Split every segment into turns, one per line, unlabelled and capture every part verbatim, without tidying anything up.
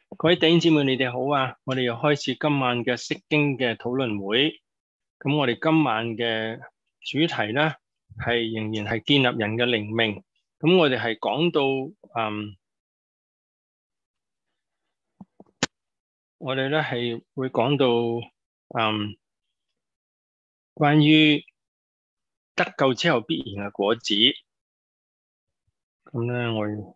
各位弟兄姊妹，你哋好啊！我哋又開始今晚嘅釋經嘅討論會。咁我哋今晚嘅主題咧，係仍然係建立人嘅靈命。咁我哋係講到，嗯，我哋咧係會講到，嗯，關於得救之後必然嘅果子。咁咧，我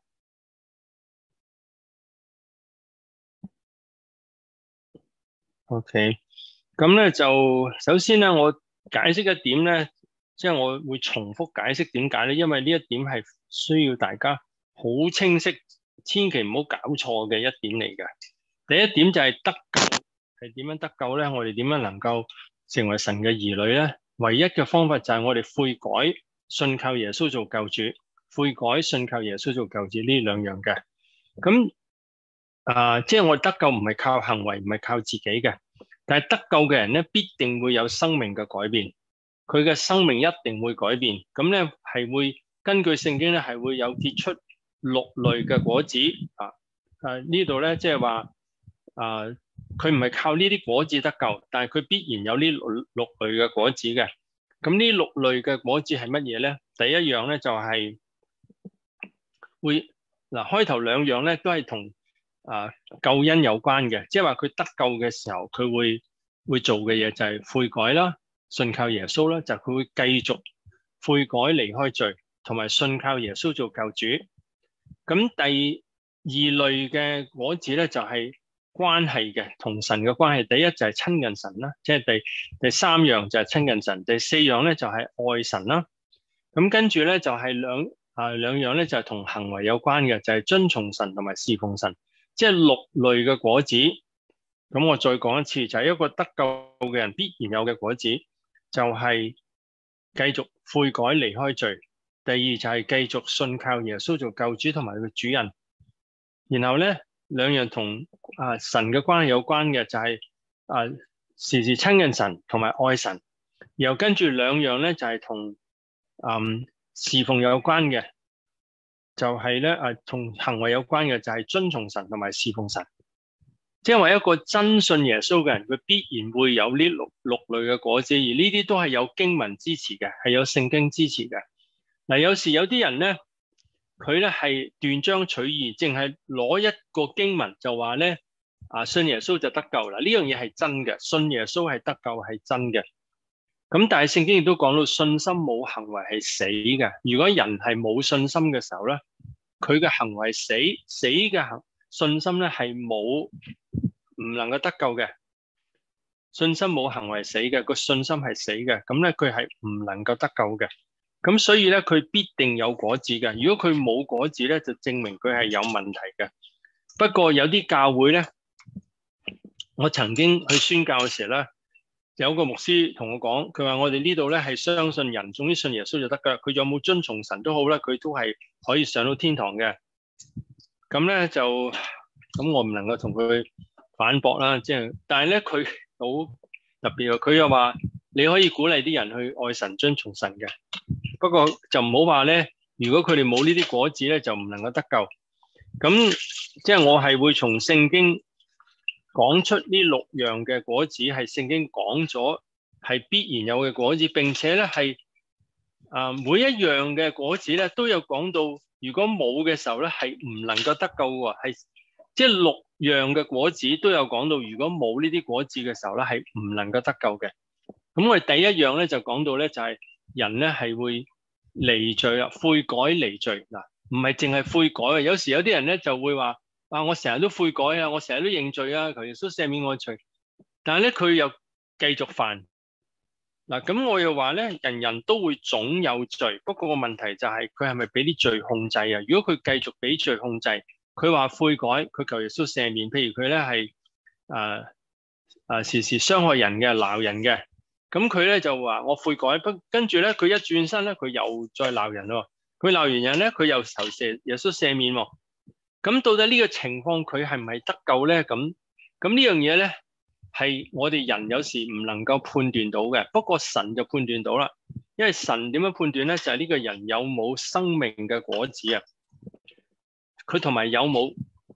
，OK。咁咧就首先咧，我解釋一點咧，即係我會重複解釋點解咧，因為呢一點係需要大家好清晰，千祈唔好搞錯嘅一點嚟嘅。第一點就係得救係點樣得救咧？我哋點樣能夠成為神嘅兒女咧？唯一嘅方法就係我哋悔改，信靠耶穌做救主。悔改、信靠耶穌做救主呢兩樣嘅。咁啊，即係我哋得救唔係靠行為，唔係靠自己嘅。但係得救嘅人咧，必定會有生命嘅改變，佢嘅生命一定會改變。咁咧係會根據聖經咧係會有結出六類嘅果子啊。誒呢度咧即係話啊，佢唔係靠呢啲果子得救，但係佢必然有呢六六類嘅果子嘅。咁呢六類嘅果子係乜嘢咧？第一樣咧就係會嗱，開頭兩樣咧都係同啊救恩有關嘅，即係話佢得救嘅時候，佢會會做嘅嘢就係悔改啦，信靠耶穌啦，就佢會繼續悔改離開罪，同埋信靠耶穌做救主。咁第二類嘅果子咧就係關係嘅，同神嘅關係。第一就係親近神啦，即係第第三樣就係親近神，第四樣咧就係愛神啦。咁跟住咧就係兩啊兩樣咧就係同行為有關嘅，就係遵從神同埋侍奉神。即係六類嘅果子，咁我再講一次，就係一個得救嘅人必然有嘅果子，就係繼續悔改離開罪。第二就係繼續信靠耶穌做救主同埋佢主人。然後咧兩樣同啊神嘅關係有關嘅，就係啊時時親近神同埋愛神。然後跟住兩樣咧就係同嗯侍奉有關嘅。就係咧，誒，同行為有關嘅就係遵從神同埋侍奉神。即係話一個真信耶穌嘅人，佢必然會有呢六六類嘅果子，而呢啲都係有經文支持嘅，係有聖經支持嘅。嗱，有時有啲人咧，佢咧係斷章取義，淨係攞一個經文就話咧，啊，信耶穌就得救啦。呢樣嘢係真嘅，信耶穌係得救係真嘅。咁但係聖經亦都講到信心冇行為係死嘅。如果人係冇信心嘅時候咧，佢嘅行為死死嘅行信心咧係冇唔能夠得救嘅。信心冇行為死嘅，個信心係死嘅，咁咧佢係唔能夠得救嘅。咁所以咧佢必定有果子嘅。如果佢冇果子咧，就證明佢係有問題嘅。不過有啲教會咧，我曾經去宣教嘅時候咧，有個牧師同我講，佢話我哋呢度咧係相信人，總之信耶穌就得噶。佢有冇遵從神都好啦，佢都係可以上到天堂嘅。咁咧就咁，我唔能夠同佢反駁啦。即係，但係咧佢好特別喎。佢又話你可以鼓勵啲人去愛神、遵從神嘅。不過就唔好話咧，如果佢哋冇呢啲果子咧，就唔能夠得救。咁即係我係會從聖經講出呢六樣嘅果子係聖經講咗係必然有嘅果子，並且咧係啊每一樣嘅果子咧都有講到，如果冇嘅時候咧係唔能夠得救喎，係即係六樣嘅果子都有講到，如果冇呢啲果子嘅時候咧係唔能夠得救嘅。咁我哋第一樣咧就講到咧就係人咧係會離罪啦，悔改離罪嗱，唔係淨係悔改啊，有時有啲人咧就會話。啊！我成日都悔改啊，我成日都認罪啊，求耶穌赦免我罪。但係咧，佢又繼續犯嗱。咁我又話咧，人人都會總有罪，不過個問題就係佢係咪俾啲罪控制啊？如果佢繼續俾罪控制，佢話悔改，佢求耶穌赦免。譬如佢咧係誒誒時時傷害人嘅、鬧人嘅，咁佢咧就話我悔改，不跟住咧佢一轉身咧，佢又再鬧人咯。佢鬧完人咧，佢又求赦耶穌赦免喎。咁到底呢個情況佢係唔係得救咧？咁咁呢樣嘢咧係我哋人有時唔能夠判斷到嘅，不過神就判斷到啦。因為神點樣判斷咧？就係呢個人有冇生命嘅果子啊，佢同埋有冇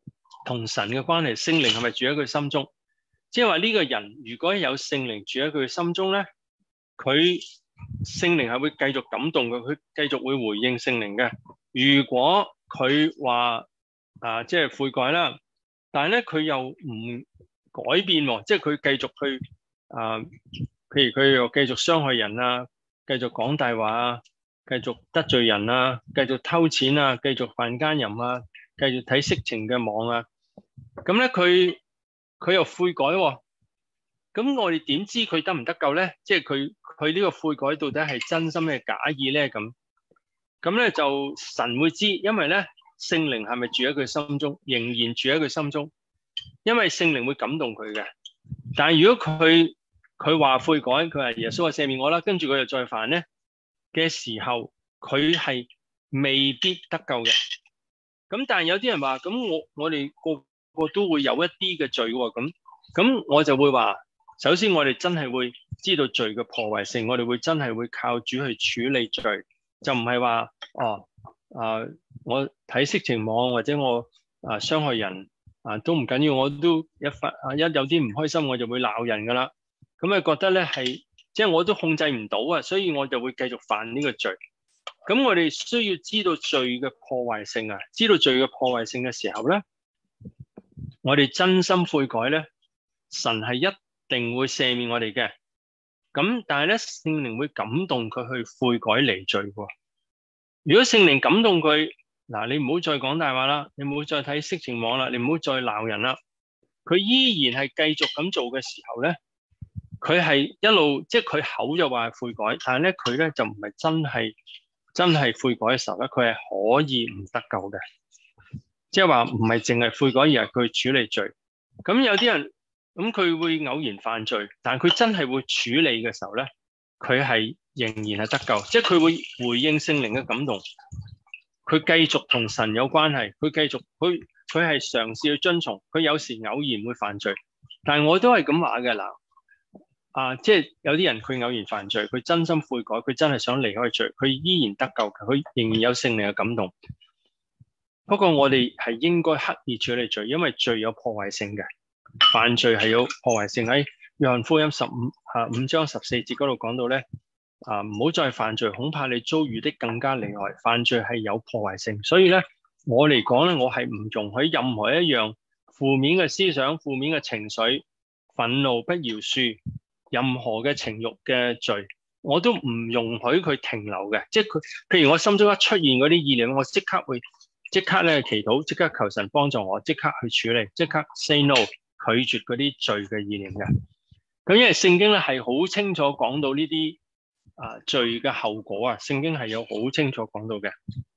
同神嘅關係，聖靈係咪住喺佢心中？即係話呢個人如果有聖靈住喺佢嘅心中咧，佢聖靈係會繼續感動佢，佢繼續會回應聖靈嘅。如果佢話啊，即係悔改啦，但係咧佢又唔改變喎，即係佢繼續去啊，譬如佢又繼續傷害人啊，繼續講大話啊，繼續得罪人啊，繼續偷錢啊，繼續犯奸淫啊，繼續睇色情嘅網啊，咁咧佢佢又悔改喎，咁我哋點知佢得唔得救咧？即係佢佢呢個悔改到底係真心嘅假意咧？咁咁咧就神會知，因為咧聖靈係咪住喺佢心中，仍然住喺佢心中，因為聖靈會感動佢嘅。但係如果佢佢話悔改，佢話耶穌話赦免我啦，跟住佢又再犯咧嘅時候，佢係未必得救嘅。咁但係有啲人話，咁我我哋個個都會有一啲嘅罪喎，咁咁我就會話，首先我哋真係會知道罪嘅破壞性，我哋會真係會靠主去處理罪，就唔係話哦啊我睇色情網或者我啊傷害人啊都唔緊要，我都一發啊一有啲唔開心我就會鬧人噶啦，咁啊覺得咧係即係我都控制唔到啊，所以我就會繼續犯呢個罪。咁我哋需要知道罪嘅破壞性啊，知道罪嘅破壞性嘅時候咧，我哋真心悔改咧，神係一定會赦免我哋嘅。咁但係咧，聖靈會感動佢去悔改離罪喎。如果聖靈感動佢，嗱你唔好再講大話啦，你唔好再睇色情網啦，你唔好再鬧人啦，佢依然係繼續咁做嘅時候咧，佢係一路即係佢口就話係悔改，但係咧佢咧就唔係真係。真係悔改嘅時候咧，佢係可以唔得救嘅，即係話唔係淨係悔改，而係佢處理罪。咁有啲人咁佢會偶然犯罪，但係佢真係會處理嘅時候咧，佢係仍然係得救，即係佢會回應聖靈嘅感動，佢繼續同神有關係，佢繼續佢佢係嘗試去遵從，佢有時偶然會犯罪，但係我都係咁話嘅嗱。啊，即係有啲人佢偶然犯罪，佢真心悔改，佢真係想離開罪，佢依然得救，佢仍然有聖靈嘅感動。不過我哋係應該刻意處理罪，因為罪有破壞性嘅，犯罪係有破壞性。喺約翰福音十五啊五章十四節嗰度講到咧，啊唔好再犯罪，恐怕你遭遇的更加厲害。犯罪係有破壞性，所以咧我嚟講咧，我係唔容許任何一樣負面嘅思想、負面嘅情緒、憤怒、不饒恕。任何嘅情慾嘅罪，我都唔容許佢停留嘅。即係佢，譬如我心中一出現嗰啲意念，我即刻會即刻咧祈禱，即刻求神幫助我，即刻去處理，即刻 say no，拒絕嗰啲罪嘅意念嘅。咁因為聖經咧係好清楚講到呢啲啊罪嘅後果啊，聖經係有好清楚講到嘅。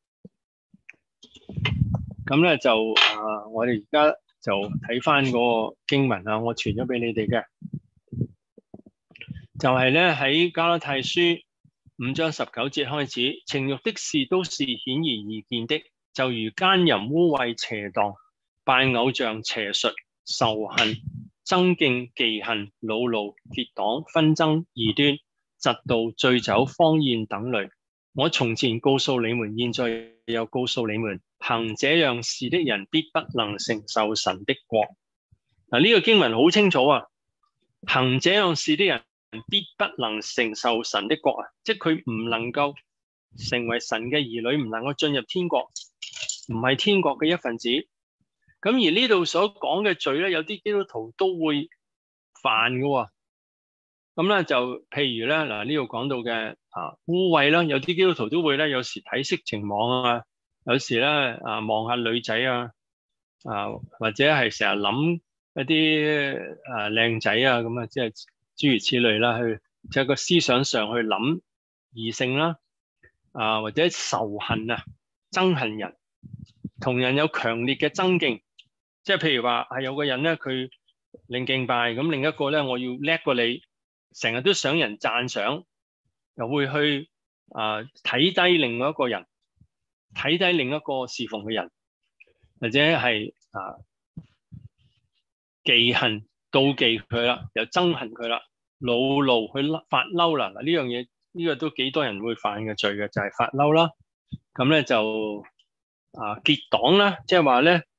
咁咧就啊，我哋而家就睇翻嗰個經文啊，我傳咗俾你哋嘅。就係咧喺加拉太書五章十九節開始，情慾的事都是顯而易見的，就如奸淫、污穢、邪蕩、拜偶像、邪術、仇恨、爭競、忌恨、惱怒、結黨、紛爭、異端、嫉妒、醉酒、荒宴等類。我從前告訴你們，現在又告訴你們，行這樣事的人必不能承受神的國。嗱，呢個經文好清楚啊，行這樣事的人必不能承受神的國啊！即係佢唔能夠成為神嘅兒女，唔能夠進入天國，唔係天國嘅一份子。咁而呢度所講嘅罪咧，有啲基督徒都會犯嘅。咁咧就譬如咧嗱，呢度講到嘅啊污穢啦，有啲基督徒都會咧，有時睇色情網啊，有時咧啊望下女仔啊，啊或者係成日諗一啲啊靚仔啊咁啊，即係。諸如此類啦，去即係個思想上去諗異性啦，啊或者仇恨啊，憎恨人，同人有強烈嘅爭競，即係譬如話係有個人咧，佢領敬拜，咁另一個咧，我要叻過你，成日都想人讚賞，又會去啊睇低另外一個人，睇低另一個侍奉嘅人，或者係啊忌恨。妒忌佢啦，又憎恨佢啦，惱怒去發嬲啦。嗱呢樣嘢，呢個都幾多人會犯嘅罪嘅，就係發嬲啦。咁咧就啊結黨啦，即係話咧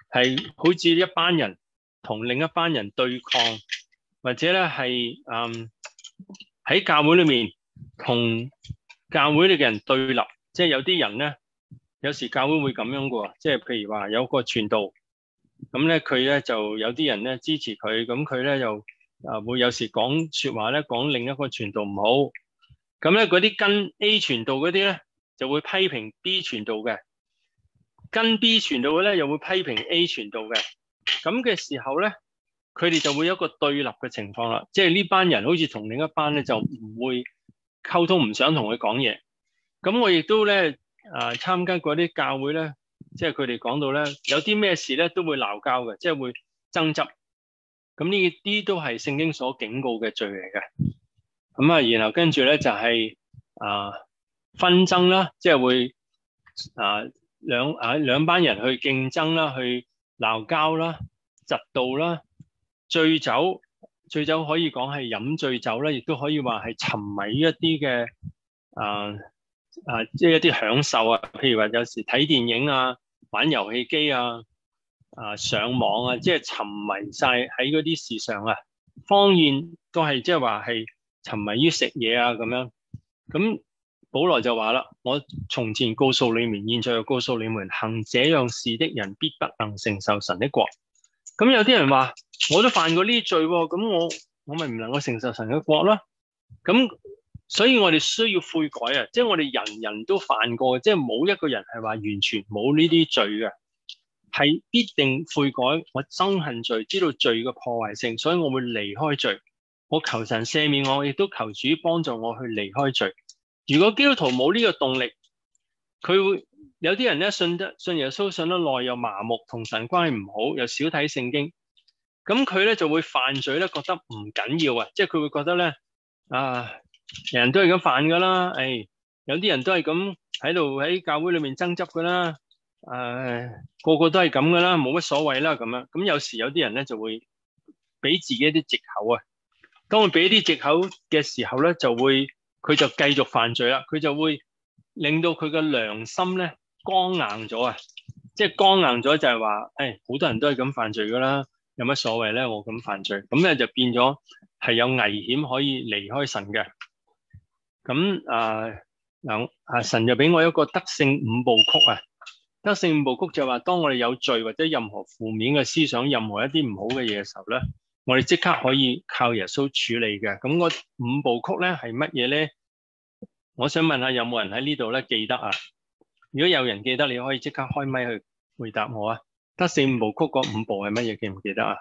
係好似一班人同另一班人對抗，或者咧係誒喺教會裏面同教會裏嘅人對立，即係有啲人咧，有時教會會咁樣嘅喎，即係譬如話有個傳道，咁咧佢咧就有啲人咧支持佢，咁佢咧就啊會有時講説話咧講另一個傳道唔好，咁咧嗰啲跟 A 傳道嗰啲咧就會批評 B 傳道嘅。跟 B 傳道嘅咧，又會批評 A 傳道嘅，咁嘅時候咧，佢哋就會有一個對立嘅情況啦。即係呢班人好似同另一班咧，就唔會溝通，唔想同佢講嘢。咁我亦都咧啊參加過啲教會咧，即係佢哋講到咧，有啲咩事咧都會鬧交嘅，即係會爭執。咁呢啲都係聖經所警告嘅罪嚟嘅。咁啊，然後跟住咧就係啊紛爭啦，即係會啊。兩啊兩班人去競爭啦，去鬧交啦、嫉妒啦、醉酒，醉酒可以講係飲醉酒啦，亦都可以話係沉迷於一啲嘅啊啊，即係一啲享受啊，譬如話有時睇電影啊、玩遊戲機啊、啊上網啊，即係沉迷晒喺嗰啲事上啊。方言都係即係話係沉迷於食嘢啊咁樣咁。保羅就話啦，我從前告訴你們，現在又告訴你們，行這樣事的人必不能承受神的國。咁有啲人話，我都犯過呢啲罪，咁我我咪唔能夠承受神嘅國咯。咁所以我哋需要悔改啊，即係我哋人人都犯過，即係冇一個人係話完全冇呢啲罪嘅，係必定悔改。我憎恨罪，知道罪嘅破壞性，所以我會離開罪。我求神赦免我，亦都求主幫助我去離開罪。如果基督徒冇呢個動力，佢會有啲人咧信得信耶穌信得耐又麻木，同神關係唔好，又少睇聖經，咁佢咧就會犯罪咧，覺得唔緊要啊，即係佢會覺得咧啊，人人都係咁犯噶啦，誒、哎，有啲人都係咁喺度喺教會裏面爭執噶啦，誒、啊，個個都係咁噶啦，冇乜所謂啦咁樣，咁有時有啲人咧就會俾自己一啲藉口啊，當佢俾啲藉口嘅時候咧，就會。佢就繼續犯罪啦，佢就會令到佢嘅良心咧剛硬咗啊！即係剛硬咗就係話，誒，好多人都係咁犯罪噶啦，有乜所謂咧？我咁犯罪，咁咧就變咗係有危險可以離開神嘅。咁啊嗱啊，神就俾我一個得勝五部曲啊！得勝五部曲就話，當我哋有罪或者任何負面嘅思想，任何一啲唔好嘅嘢嘅時候咧。我哋即刻可以靠耶穌處理嘅，咁個五部曲咧係乜嘢咧？我想問下有冇人喺呢度咧記得啊？如果有人記得，你可以即刻開咪去回答我啊！得勝五部曲嗰五部係乜嘢？記唔記得啊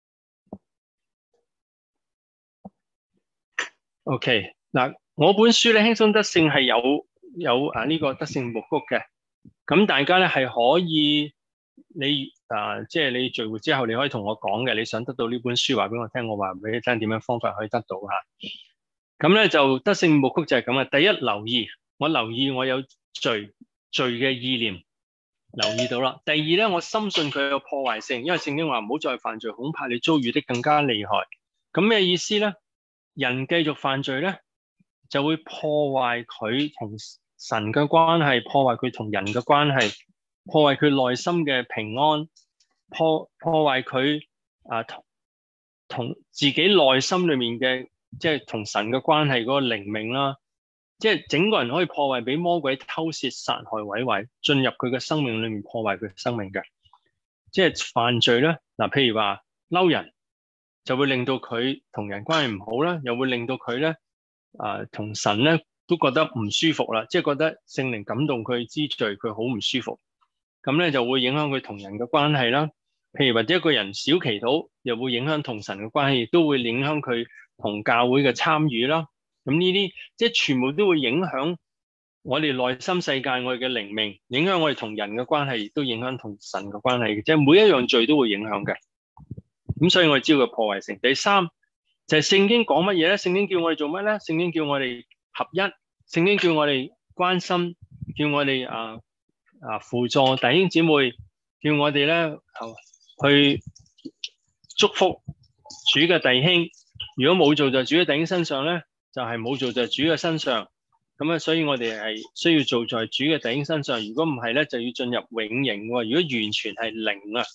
？OK，嗱，我本書咧輕鬆得勝係有有啊呢個得勝五部曲嘅，咁大家咧係可以你。啊，即係你聚會之後，你可以同我講嘅，你想得到呢本書，話俾我聽，我話俾你聽點樣方法可以得到吓。咁咧就得勝五部曲就係咁啊。第一，留意，我留意我有罪罪嘅意念，留意到啦。第二咧，我深信佢有破壞性，因為聖經話唔好再犯罪，恐怕你遭遇的更加厲害。咁咩意思咧？人繼續犯罪咧，就會破壞佢同神嘅關係，破壞佢同人嘅關係。破壞佢內心嘅平安，破破壞佢啊同同自己內心裏面嘅即係同神嘅關係嗰個靈命啦，即係整個人可以破壞，俾魔鬼偷竊、殺害、毀壞，進入佢嘅生命裏面破壞佢嘅生命嘅。即係犯罪咧，嗱，譬如話嬲人，就會令到佢同人關係唔好啦，又會令到佢咧啊同神咧都覺得唔舒服啦，即係覺得聖靈感動佢知罪，佢好唔舒服。咁咧就會影響佢同人嘅關係啦。譬如或者一個人少祈禱，又會影響同神嘅關係，亦都會影響佢同教會嘅參與啦。咁呢啲即係全部都會影響我哋內心世界，我哋嘅靈命，影響我哋同人嘅關係，亦都影響同神嘅關係嘅。即係每一樣罪都會影響嘅。咁所以我哋知道個破壞性。第三就係聖經講乜嘢咧？聖經叫我哋做乜咧？聖經叫我哋合一，聖經叫我哋關心，叫我哋啊。啊！輔助弟兄姊妹，叫我哋咧去祝福主嘅弟兄。如果冇做在主嘅弟兄身上咧，就係、是、冇做在主嘅身上。咁啊，所以我哋係需要做在主嘅弟兄身上。如果唔係咧，就要進入永刑。如果完全係零啊，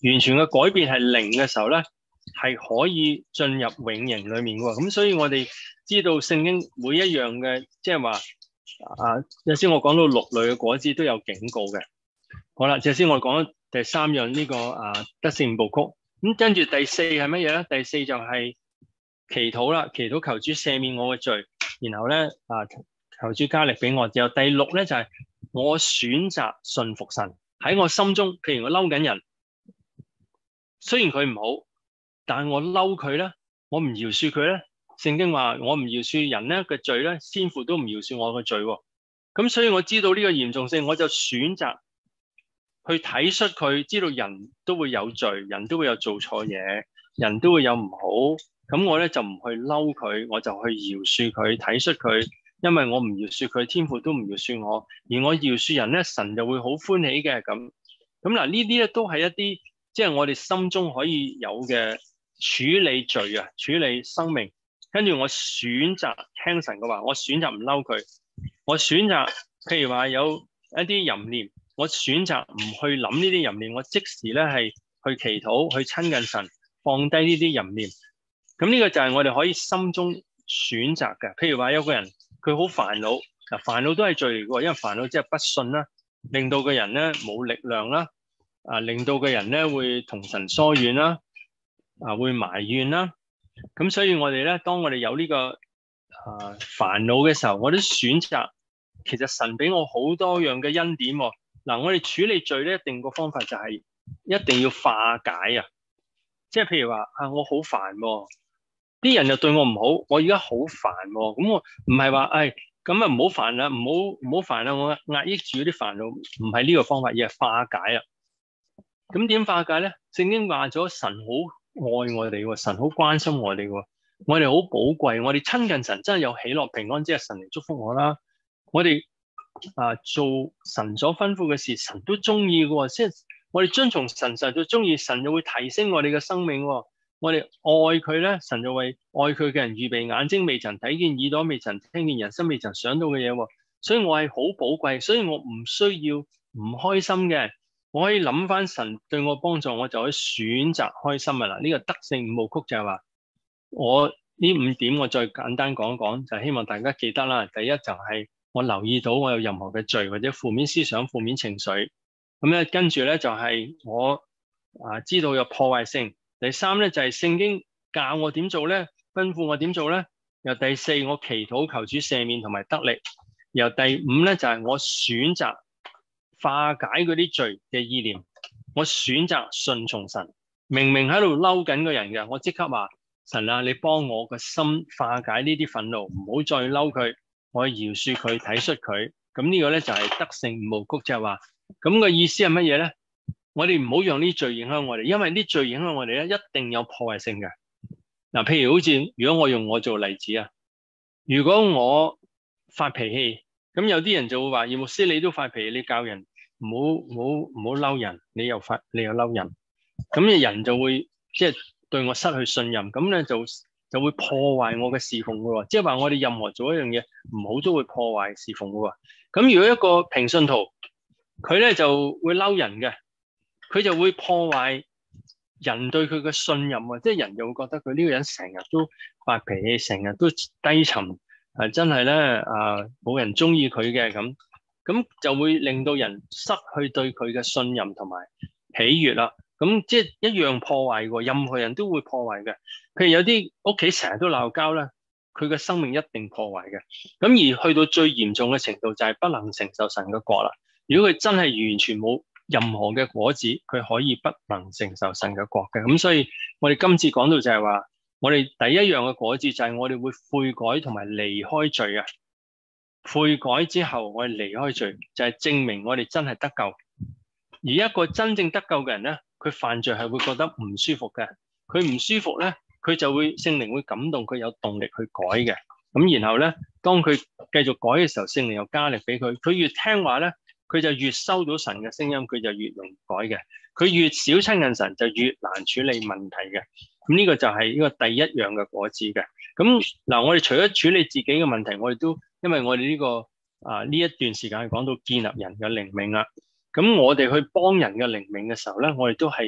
完全嘅改變係零嘅時候咧，係可以進入永刑裏面嘅喎。咁所以我哋知道聖經每一樣嘅，即係話啊，頭先我講到六類嘅果子都有警告嘅。好啦，頭先我講咗第三樣呢、這個啊得勝五部曲。咁跟住第四係乜嘢咧？第四就係祈禱啦，祈禱求主赦免我嘅罪，然後咧啊求主加力俾我。然後第六咧就係、是、我選擇順服神喺我心中。譬如我嬲緊人，雖然佢唔好，但係我嬲佢咧，我唔饒恕佢咧。聖經話我唔饒恕人咧嘅罪咧，天父都唔饒恕我嘅罪。咁所以我知道呢個嚴重性，我就選擇去體恤佢，知道人都會有罪，人都會有做錯嘢，人都會有唔好。咁我咧就唔去嬲佢，我就去饒恕佢，體恤佢。因為我唔饒恕佢，天父都唔饒恕我，而我饒恕人咧，神就會好歡喜嘅。咁咁嗱，呢啲咧都係一啲即係我哋心中可以有嘅處理罪啊，處理生命。跟住我選擇聽神嘅話，我選擇唔嬲佢，我選擇譬如話有一啲淫念，我選擇唔去諗呢啲淫念，我即時咧係去祈禱，去親近神，放低呢啲淫念。咁呢個就係我哋可以心中選擇嘅。譬如話有個人佢好煩惱，嗱煩惱都係罪嚟嘅，因為煩惱即係不信啦，令到個人咧冇力量啦，啊令到個人咧會同神疏遠啦，啊會埋怨啦。咁所以我哋咧，當我哋有呢、這個啊煩惱嘅時候，我都選擇，其實神俾我好多樣嘅恩典、哦。嗱、啊，我哋處理罪咧，一定個方法就係一定要化解啊。即係譬如話啊，我好煩、哦，啲人又對我唔好，我而家好煩、哦。咁我唔係話，誒咁啊唔好煩啦，唔好唔好煩啦，我壓抑住啲煩惱，唔係呢個方法，而係化解啊。咁點化解咧？聖經話咗神好愛我哋喎，神好關心我哋喎，我哋好寶貴，我哋親近神真係有喜樂平安，即係神嚟祝福我啦。我哋啊做神所吩咐嘅事，神都中意嘅，即係我哋遵從神，神就中意，神就會提升我哋嘅生命。我哋愛佢咧，神就為愛佢嘅人預備眼睛未曾睇見，耳朵未曾聽見，人心未曾想到嘅嘢。所以我係好寶貴，所以我唔需要唔開心嘅。我可以諗翻神對我幫助，我就可以選擇開心啊！嗱，呢個得勝五部曲就係話，我呢五點我再簡單講一講，就係希望大家記得啦。第一就係我留意到我有任何嘅罪或者負面思想、負面情緒，咁咧跟住咧就係我啊知道有破壞性。第三咧就係聖經教我點做咧，吩咐我點做咧。又第四我祈禱求主赦免同埋得力。又第五咧就係我選擇化解嗰啲罪嘅意念，我選擇順從神。明明喺度嬲緊個人嘅，我即刻話神啊，你幫我個心化解呢啲憤怒，唔好再嬲佢，我饒恕佢，體恤佢。咁呢個咧就係得勝五部曲，就係話咁個意思係乜嘢咧？我哋唔好讓呢啲罪影響我哋，因為呢啲罪影響我哋咧，一定有破壞性嘅。嗱，譬如好似如果我用我做例子啊，如果我發脾氣，咁有啲人就會話，葉牧師你都發脾氣，你教人唔好唔好唔好嬲人，你又發你又嬲人，咁嘅人就會即係對我失去信任，咁咧就就會破壞我嘅侍奉嘅喎。即係話我哋任何做一樣嘢唔好都會破壞侍奉嘅喎。咁如果一個平信徒，佢咧就會嬲人嘅，佢就會破壞人對佢嘅信任啊！即係人就會覺得佢呢個人成日都發脾氣，成日都低沉，係真係咧啊冇人中意佢嘅咁。咁就會令到人失去對佢嘅信任同埋喜悅啦。咁即係一樣破壞喎，任何人都會破壞嘅。譬如有啲屋企成日都鬧交咧，佢嘅生命一定破壞嘅。咁而去到最嚴重嘅程度就係不能承受神嘅國啦。如果佢真係完全冇任何嘅果子，佢可以不能承受神嘅國嘅。咁所以我哋今次講到就係話，我哋第一樣嘅果子就係我哋會悔改同埋離開罪啊。悔改之後，我哋離開罪，就係證明我哋真係得救。而一個真正得救嘅人咧，佢犯罪係會覺得唔舒服嘅。佢唔舒服咧，佢就會聖靈會感動佢，有動力去改嘅。咁然後咧，當佢繼續改嘅時候，聖靈又加力俾佢。佢越聽話咧，佢就越收到神嘅聲音，佢就越容易改嘅。佢越少親近神，就越難處理問題嘅。咁呢個就係呢個第一樣嘅果子嘅。咁嗱，我哋除咗處理自己嘅問題，我哋都因為我哋呢、這個啊呢一段時間係講到建立人嘅靈命啦。咁我哋去幫人嘅靈命嘅時候咧，我哋都係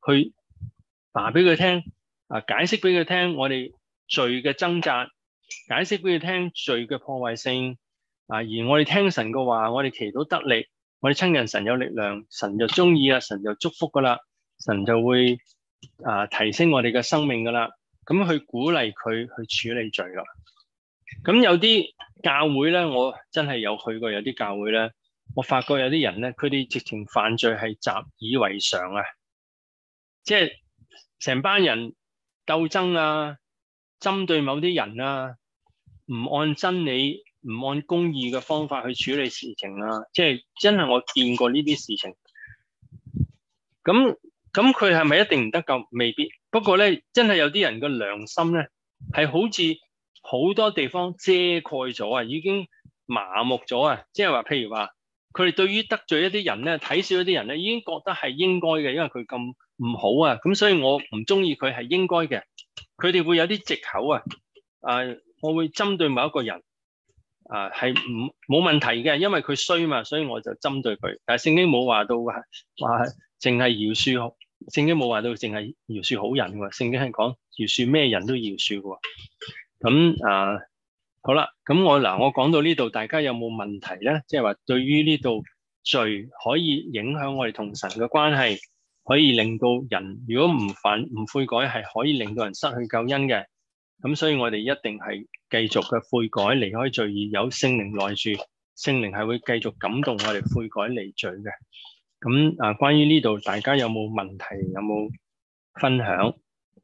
去話俾佢聽，啊解釋俾佢聽我哋罪嘅掙扎，解釋俾佢聽罪嘅破壞性，啊而我哋聽神嘅話，我哋祈禱得力，我哋親近神有力量，神就中意啦，神就祝福噶啦，神就會啊提升我哋嘅生命噶啦，咁去鼓勵佢去處理罪啦。咁有啲教會咧，我真係有去過，有啲教會咧，我發覺有啲人咧，佢哋直情犯罪係習以為常啊，即係成班人鬥爭啊，針對某啲人啊，唔按真理、唔按公義嘅方法去處理事情啊，即係真係我見過呢啲事情。咁咁佢係咪一定唔得救？未必。不過咧，真係有啲人嘅良心咧，係好似好多地方遮蓋咗啊，已經麻木咗啊。即係話，譬如話，佢哋對於得罪一啲人咧，睇少一啲人咧，已經覺得係應該嘅，因為佢咁唔好啊。咁所以我唔中意佢係應該嘅。佢哋會有啲藉口啊。啊，我會針對某一個人啊，係唔冇問題嘅，因為佢衰嘛，所以我就針對佢。但係聖經冇話到話話淨係饒恕，聖經冇話到淨係饒恕好人喎。聖經係講饒恕咩人都饒恕喎。咁啊，好啦，咁我嗱，我講到呢度，大家有冇問題咧？即係話對於呢度罪可以影響我哋同神嘅關係，可以令到人如果唔犯唔悔改，係可以令到人失去救恩嘅。咁所以我哋一定係繼續嘅悔改，離開罪孽，有聖靈內住，聖靈係會繼續感動我哋悔改離罪嘅。咁啊，關於呢度大家有冇問題，有冇分享？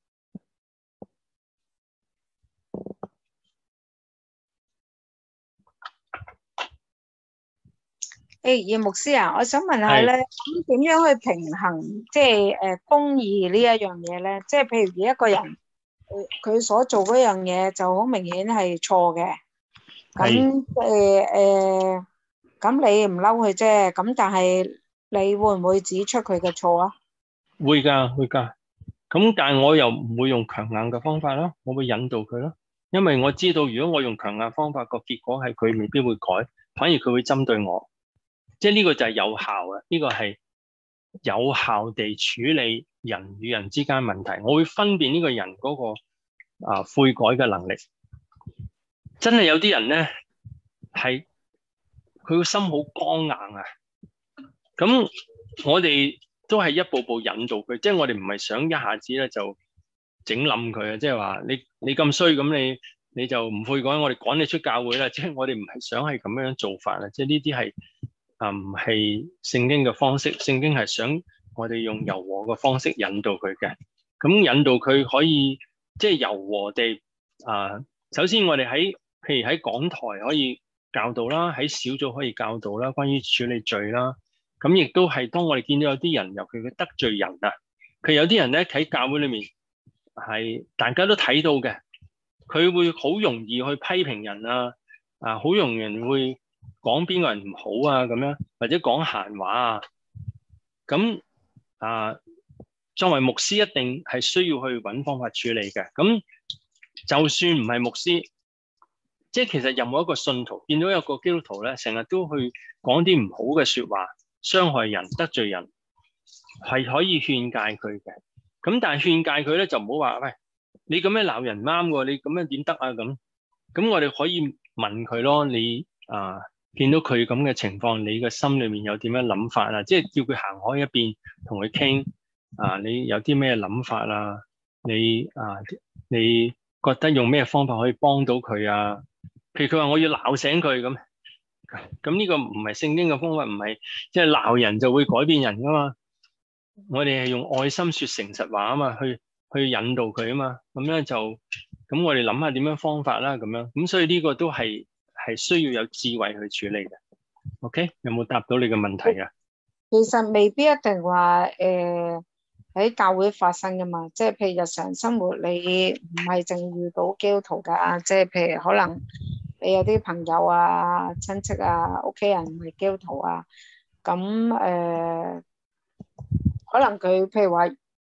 誒，葉牧師啊，我想問下咧，咁點樣去平衡即係誒公義呢一樣嘢咧？即係譬如一個人佢佢所做嗰樣嘢就好明顯係錯嘅，咁誒誒，咁你唔嬲佢啫，咁但係你會唔會指出佢嘅錯啊？
會㗎，會㗎。咁但係我又唔會用強硬嘅方法咯，我會引導佢咯，因為我知道如果我用強硬方法，個結果係佢未必會改，反而佢會針對我。即係呢個就係有效嘅，呢個係有效地處理人與人之間問題。我會分辨呢個人嗰個啊悔改嘅能力。真係有啲人咧係佢個心好剛硬啊，咁我哋都係一步步引導佢，即係我哋唔係想一下子咧就整冧佢啊！即係話你你咁衰，咁你你就唔悔改，我哋趕你出教會啦！即係我哋唔係想係咁樣做法啊！即係呢啲係啊唔係聖經嘅方式，聖經係想我哋用柔和嘅方式引導佢嘅。咁引導佢可以即係柔和地啊，首先我哋喺譬如喺講台可以教導啦，喺小組可以教導啦，關於處理罪啦。咁亦都係當我哋見到有啲人，尤其佢得罪人啊，佢有啲人咧喺教會裏面係大家都睇到嘅，佢會好容易去批評人啊，啊好容易會講邊個人唔好啊咁樣，或者講閒話啊。咁啊，作為牧師一定係需要去揾方法處理嘅。咁就算唔係牧師，即係其實任何一個信徒見到有個基督徒咧，成日都去講啲唔好嘅說話，傷害人、得罪人，係可以勸誡佢嘅。咁但係勸誡佢咧，就唔好話喂，你咁樣鬧人唔啱喎，你咁樣點得啊？咁咁我哋可以問佢咯，你啊見到佢咁嘅情況，你嘅心裏面有點樣諗法啊？即係叫佢行開一邊，同佢傾啊，你有啲咩諗法啊？你啊，你覺得用咩方法可以幫到佢啊？譬如佢話我要鬧醒佢咁。咁呢個唔係聖經嘅方法，唔係即係鬧人就會改變人噶嘛。我哋係用愛心說誠實話啊嘛，去去引導佢啊嘛。咁咧就咁，我哋諗下點樣方法啦，咁樣咁，所以呢個都係係需要有智慧去處理嘅。OK， 有冇答到你嘅問題啊？
其實未必一定話誒喺教會發生噶嘛，即係譬如日常生活你唔係淨遇到基督徒噶，即係譬如可能。你有啲朋友啊、親戚啊、屋企人唔係基督徒啊，咁誒、呃，可能佢譬如話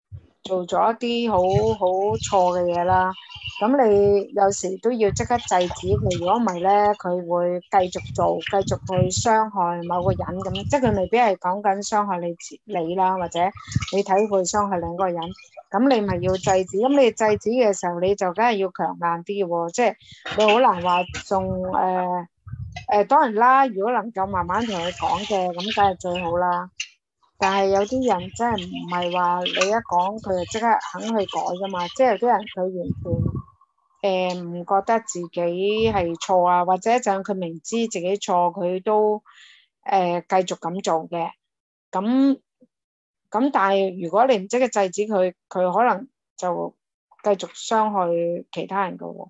做咗一啲好好錯嘅嘢啦，咁你有時都要即刻制止佢，如果唔係咧，佢會繼續做，繼續去傷害某個人咁，即係佢未必係講緊傷害你自你啦，或者你睇佢傷害另一個人，咁你咪要制止，咁你制止嘅時候你就梗係要強硬啲喎，即係你好難話仲誒誒，當然啦，如果能夠慢慢同佢講嘅，咁梗係最好啦。但係有啲人真係唔係話你一講佢就即刻肯去改噶嘛，即係有啲人佢完全誒唔覺得自己係錯啊，或者就算佢明知自己錯，佢都誒繼續咁做嘅。咁咁但係如果你唔即刻制止佢，佢可能就繼續傷害其他人噶喎。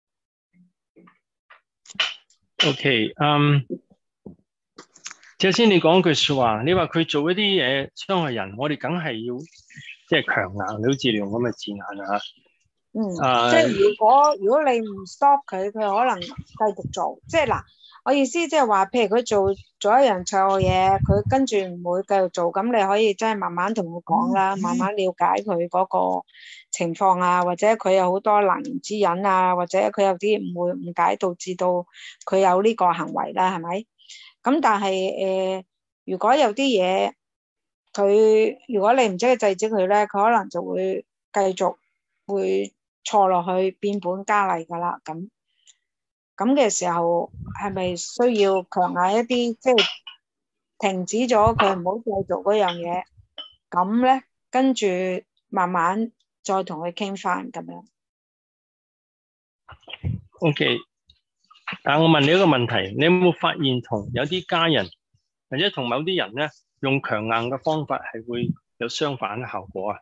OK，嗯。頭先你講句説話，你話佢做一啲嘢傷害人，我哋梗係要即係強硬料治療咁嘅字眼啊。
嗯，
啊、
即係如果如果你唔 stop 佢，佢可能繼續做。即係嗱，我意思即係話，譬如佢做做一樣錯嘢，佢跟住唔會繼續做，咁你可以真係慢慢同佢講啦，慢慢了解佢嗰個情況啊，或者佢有好多難言之隱啊，或者佢有啲誤會誤解導致到佢有呢個行為啦，係咪？咁但係誒、呃，如果有啲嘢佢，如果你唔即係制止佢咧，佢可能就會繼續會錯落去，變本加厲噶啦。咁咁嘅時候，係咪需要強硬一啲，即係停止咗佢，唔好再做嗰樣嘢？咁咧，跟住慢慢再同佢傾翻咁樣。
OK。但我問你一個問題，你有冇發現同有啲家人或者同某啲人咧，用強硬嘅方法係會有相反嘅效果啊？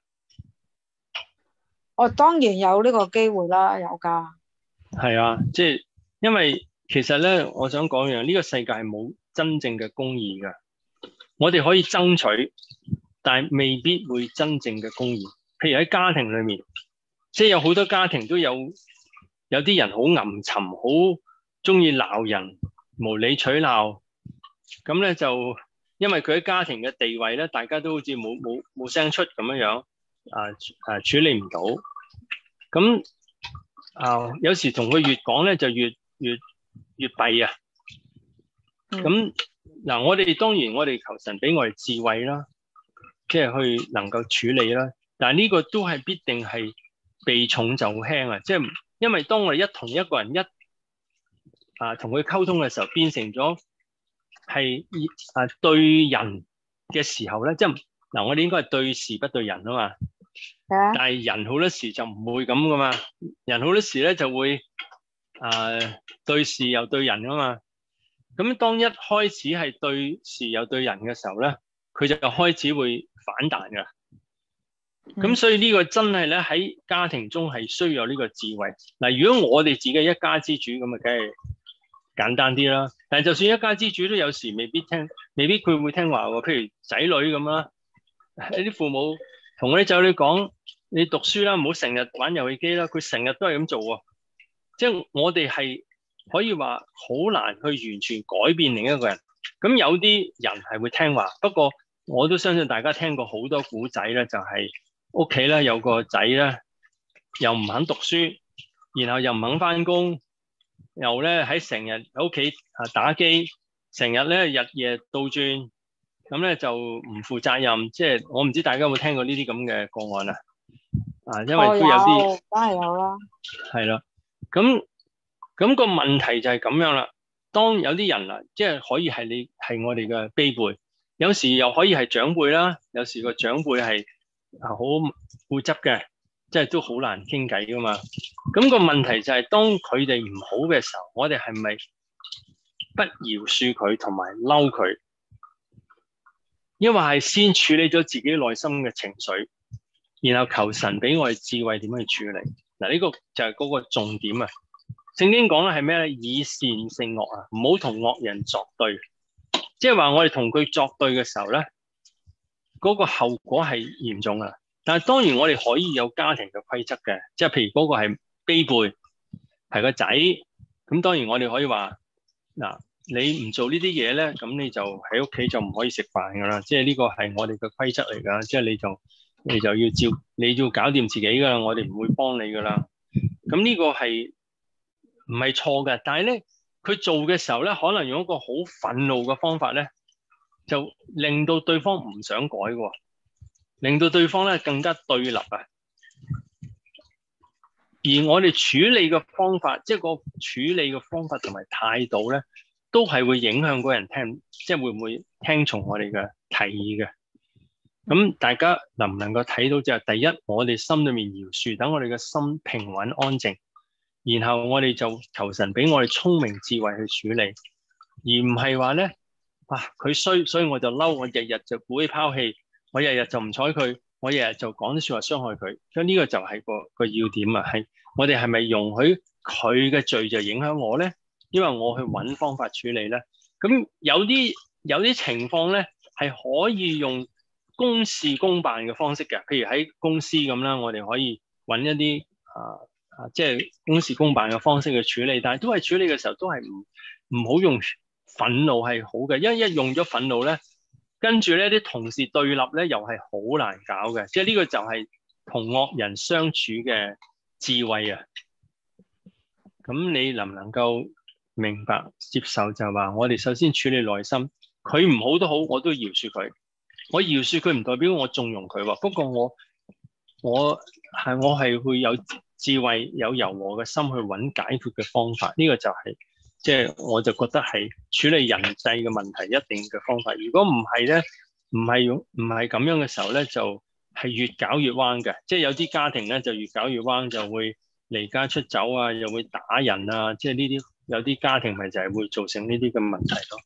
我當然有呢個機會啦，有㗎。
係啊，即係因為其實咧，我想講樣，呢個世界係冇真正嘅公義㗎。我哋可以爭取，但係未必會真正嘅公義。譬如喺家庭裏面，即係有好多家庭都有有啲人好陰沉，好中意鬧人，無理取鬧，咁咧就因為佢喺家庭嘅地位咧，大家都好似冇冇冇聲出咁樣樣，啊啊處理唔到，咁啊有時同佢越講咧就越越越弊啊。咁嗱，我哋當然我哋求神俾我哋智慧啦，即係去能夠處理啦，但係呢個都係必定係避重就輕啊，即係因為當我哋一同一個人一啊，同佢溝通嘅時候，變成咗係啊對人嘅時候咧，即係嗱，我哋應該係對事不對人啊嘛。但係人好多時就唔會咁噶嘛，人好多時咧就會啊對事又對人噶嘛。咁當一開始係對事又對人嘅時候咧，佢就開始會反彈噶。咁所以呢個真係咧喺家庭中係需要有呢個智慧。嗱，如果我哋自己一家之主咁啊，梗係簡單啲啦，但係就算一家之主都有時未必聽，未必佢會聽話喎。譬如仔女咁啦，你啲父母同我啲仔女講，你讀書啦，唔好成日玩遊戲機啦，佢成日都係咁做喎。即係我哋係可以話好難去完全改變另一個人。咁有啲人係會聽話，不過我都相信大家聽過好多古仔咧，就係屋企咧有個仔咧又唔肯讀書，然後又唔肯返工。又咧喺成日喺屋企啊打機，成日咧日夜倒轉，咁咧就唔負責任。即係我唔知大家有冇聽過呢啲咁嘅個案啊？啊，因為都有啲，
梗係有啦。
係啦，咁咁個問題就係咁樣啦。當有啲人啊，即係可以係你係我哋嘅輩輩，有時又可以係長輩啦，有時個長輩係啊好固執嘅。即係都好難傾偈噶嘛，咁個問題就係當佢哋唔好嘅時候，我哋係咪不饒恕佢同埋嬲佢？因為係先處理咗自己內心嘅情緒，然後求神俾我哋智慧點樣去處理。嗱，呢個就係嗰個重點啊！聖經講咧係咩咧？以善勝惡啊，唔好同惡人作對。即係話我哋同佢作對嘅時候咧，嗰個後果係嚴重啊！但係當然我哋可以有家庭嘅規則嘅，即係譬如嗰個係輩輩，係個仔，咁當然我哋可以話嗱，你唔做呢啲嘢咧，咁你就喺屋企就唔可以食飯噶啦，即係呢個係我哋嘅規則嚟噶，即係你就你就要照你要搞掂自己噶啦，我哋唔會幫你噶啦。咁呢個係唔係錯嘅？但係咧，佢做嘅時候咧，可能用一個好憤怒嘅方法咧，就令到對方唔想改嘅，令到對方咧更加對立啊。而我哋處理嘅方法，即係個處理嘅方法同埋態度咧，都係會影響嗰人聽，即係會唔會聽從我哋嘅提議嘅。咁大家能唔能夠睇到就係第一，我哋心裏面饒恕，等我哋嘅心平穩安靜，然後我哋就求神俾我哋聰明智慧去處理，而唔係話咧，啊佢衰，所以我就嬲，我日日就故意拋棄，我日日就唔睬佢，我日日就講啲說話傷害佢。咁呢個就係個個要點啊，係我哋係咪容許佢嘅罪就影響我咧？因為我去揾方法處理咧。咁有啲有啲情況咧係可以用公事公辦嘅方式嘅，譬如喺公司咁啦，我哋可以揾一啲啊啊，即係公事公辦嘅方式去處理，但係都係處理嘅時候都係唔唔好用憤怒係好嘅，因為一用咗憤怒咧，跟住咧啲同事對立咧又係好難搞嘅，即係呢個就係同惡人相處嘅智慧啊！咁你能唔能夠明白接受就係話，我哋首先處理內心，佢唔好都好，我都要饒恕佢。我饒恕佢唔代表我縱容佢喎，不過我我係我係會有智慧、有柔和嘅心去揾解決嘅方法。呢個就係即係我就覺得係處理人際嘅問題一定嘅方法。如果唔係咧，唔係用唔係咁樣嘅時候咧，就係越搞越彎嘅。即係有啲家庭咧就越搞越彎，就會離家出走啊，又會打人啊。即係呢啲有啲家庭咪就係會造成呢啲嘅問題咯。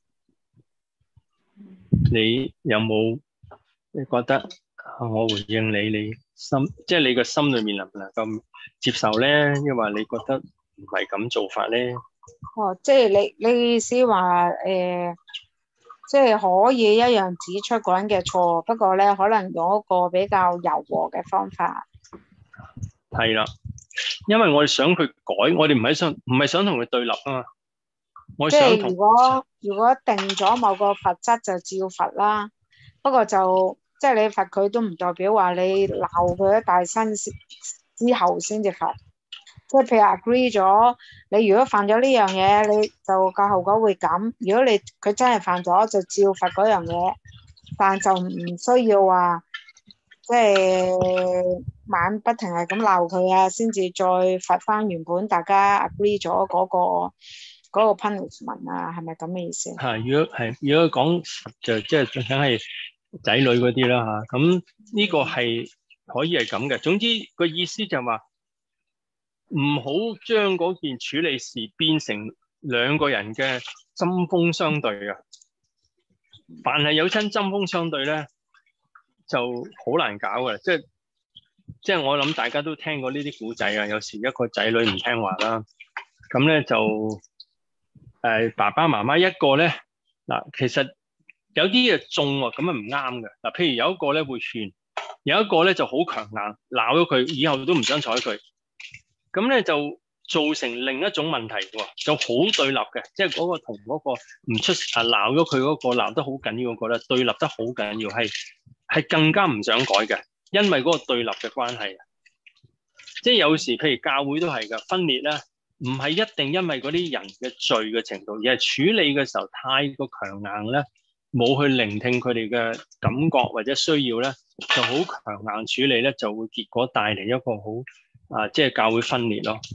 你有冇？你覺得我回應你，你心即係你個心裏面能唔能夠接受咧？抑或你覺得唔係咁做法咧？
哦，即係你你意思話誒，即係可以一樣指出嗰人嘅錯，不過咧可能用一個比較柔和嘅方法。
係啦，因為我哋想佢改，我哋唔係想唔係想同佢對立啊嘛。我
即係
想同
如果如果定咗某個罰則就照罰啦，不過就即係你罰佢都唔代表話你鬧佢一大身之後先至罰。即係譬如 agree 咗，你如果犯咗呢樣嘢，你就個後果會咁。如果你佢真係犯咗，就照罰嗰樣嘢，但就唔需要話即係晚不停係咁鬧佢啊，先至再罰翻原本大家 agree 咗嗰個嗰個 punishment 啊，係咪咁嘅意思？
係，如果係如果講就即係梗係仔女嗰啲啦嚇，咁呢個係可以係咁嘅。總之個意思就係話，唔好將嗰件處理事變成兩個人嘅針鋒相對啊！凡係有親針鋒相對咧，就好難搞嘅。即係即係我諗大家都聽過呢啲古仔啊。有時一個仔女唔聽話啦，咁咧就誒、呃、爸爸媽媽一個咧嗱，其實有啲嘢中喎，咁啊唔啱嘅嗱。譬如有一個咧會勸，有一個咧就好強硬，鬧咗佢，以後都唔想睬佢。咁咧就造成另一種問題喎，就好對立嘅，即係嗰個同嗰個唔出啊鬧咗佢嗰個鬧得好緊要嗰個咧，對立得好緊要，係係更加唔想改嘅，因為嗰個對立嘅關係。即係有時譬如教會都係㗎，分裂咧，唔係一定因為嗰啲人嘅罪嘅程度，而係處理嘅時候太過強硬咧，冇去聆聽佢哋嘅感覺或者需要咧，就好強硬處理咧，就會結果帶嚟一個好。啊，即係教會分裂咯。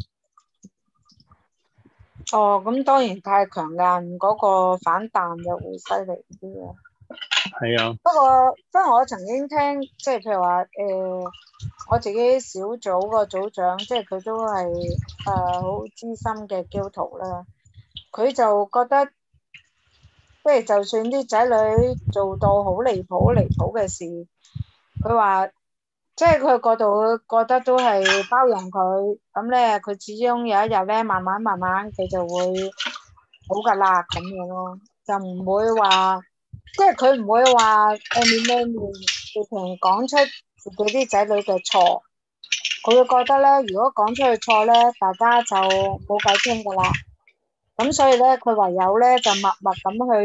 哦，咁當然太強硬嗰個反彈就會犀利啲啊。
係啊。
不過，不過我曾經聽，即係譬如話，誒、呃，我自己小組個組長，即係佢都係誒好資深嘅基督徒啦。佢就覺得，即係就算啲仔女做到好離譜、好離譜嘅事，佢話。即係佢嗰度覺得都係包容佢，咁咧佢始終有一日咧，慢慢慢慢佢就會好噶啦咁樣咯，就唔會話，即係佢唔會話誒面面直情講出自己啲仔女嘅錯，佢會覺得咧，如果講出去錯咧，大家就冇計傾噶啦，咁所以咧佢唯有咧就默默咁去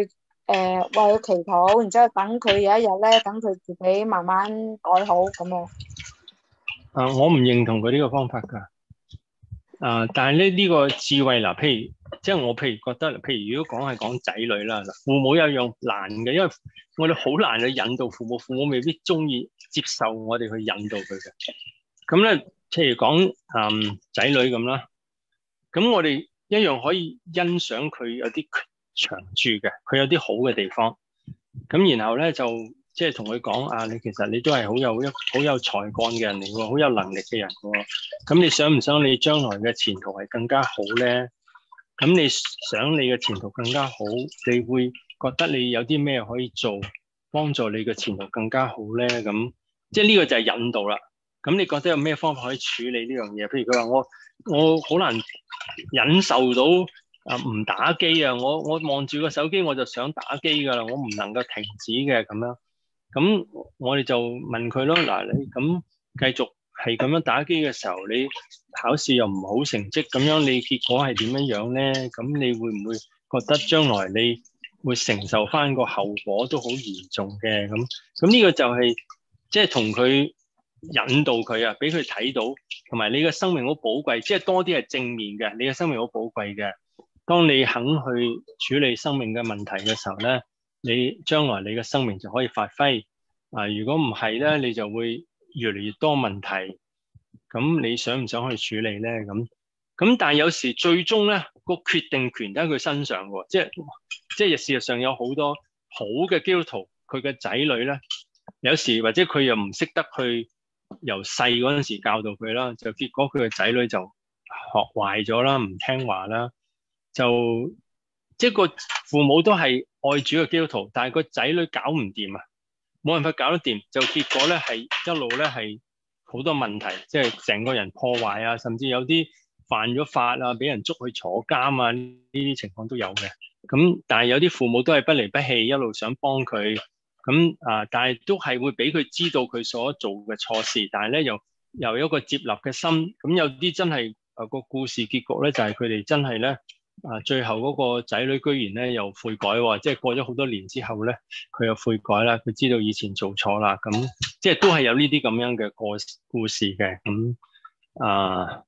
誒為佢祈禱，然之後等佢有一日咧，等佢自己慢慢改好咁樣。
啊，我唔認同佢呢個方法㗎。啊，但係咧呢個智慧嗱，譬如即係我譬如覺得，譬如如果講係講仔女啦，父母有樣難嘅，因為我哋好難去引導父母，父母未必中意接受我哋去引導佢嘅。咁咧，譬如講嗯仔女咁啦，咁我哋一樣可以欣賞佢有啲長處嘅，佢有啲好嘅地方。咁然後咧就即係同佢講啊，你其實你都係好有一好有才幹嘅人嚟喎，好有能力嘅人喎。咁你想唔想你將來嘅前途係更加好咧？咁你想你嘅前途更加好，你會覺得你有啲咩可以做，幫助你嘅前途更加好咧？咁即係呢個就係引導啦。咁你覺得有咩方法可以處理呢樣嘢？譬如佢話我我好難忍受到啊唔打機啊，我我望住個手機我就想打機㗎啦，我唔能夠停止嘅咁樣。咁我哋就問佢咯，嗱你咁繼續係咁樣打機嘅時候，你考試又唔好成績，咁樣你結果係點樣樣咧？咁你會唔會覺得將來你會承受翻個後果都好嚴重嘅？咁咁呢個就係即係同佢引導佢啊，俾佢睇到，同埋你嘅生命好寶貴，即係多啲係正面嘅，你嘅生命好寶貴嘅。當你肯去處理生命嘅問題嘅時候咧，你將來你嘅生命就可以發揮啊！如果唔係咧，你就會越嚟越多問題。咁你想唔想去處理咧？咁咁但係有時最終咧個決定權都喺佢身上喎，即係即係事實上有好多好嘅基督徒，佢嘅仔女咧，有時或者佢又唔識得去由細嗰陣時教導佢啦，就結果佢嘅仔女就學壞咗啦，唔聽話啦。就即係個父母都係愛主嘅基督徒，但係個仔女搞唔掂啊，冇辦法搞得掂，就結果咧係一路咧係好多問題，即係成個人破壞啊，甚至有啲犯咗法啊，俾人捉去坐監啊，呢啲情況都有嘅。咁但係有啲父母都係不離不棄，一路想幫佢，咁啊，但係都係會俾佢知道佢所做嘅錯事，但係咧又又有一個接納嘅心。咁有啲真係啊個故事結局咧就係佢哋真係咧。啊！最後嗰個仔女居然咧又悔改喎，即係過咗好多年之後咧，佢又悔改啦，佢知道以前做錯啦，咁即係都係有呢啲咁樣嘅個故事嘅。咁啊，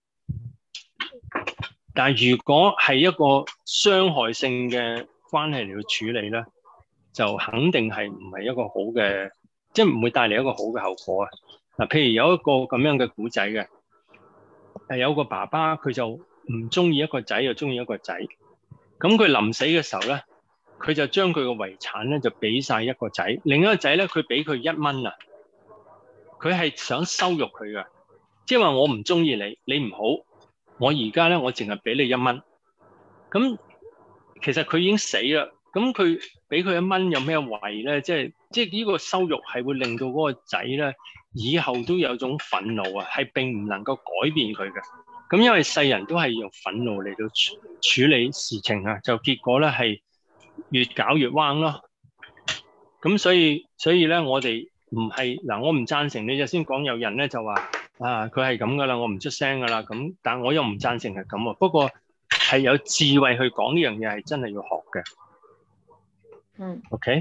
但係如果係一個傷害性嘅關係嚟去處理咧，就肯定係唔係一個好嘅，即係唔會帶嚟一個好嘅後果啊！嗱，譬如有一個咁樣嘅古仔嘅，係有個爸爸佢就唔中意一個仔，又中意一個仔。咁佢臨死嘅時候咧，佢就將佢個遺產咧就俾晒一個仔，另一個仔咧佢俾佢一蚊啊。佢係想羞辱佢噶，即係話我唔中意你，你唔好，我而家咧我淨係俾你一蚊。咁其實佢已經死啦，咁佢俾佢一蚊有咩謂咧？即係即係呢個羞辱係會令到嗰個仔咧以後都有種憤怒啊，係並唔能夠改變佢嘅。咁因為世人都係用憤怒嚟到處處理事情啊，就結果咧係越搞越彎咯。咁所以所以咧，我哋唔係嗱，我唔贊成你就先講有人咧就話啊，佢係咁噶啦，我唔出聲噶啦。咁但我又唔贊成係咁喎。不過係有智慧去講呢樣嘢係真係要學嘅。
嗯。
OK。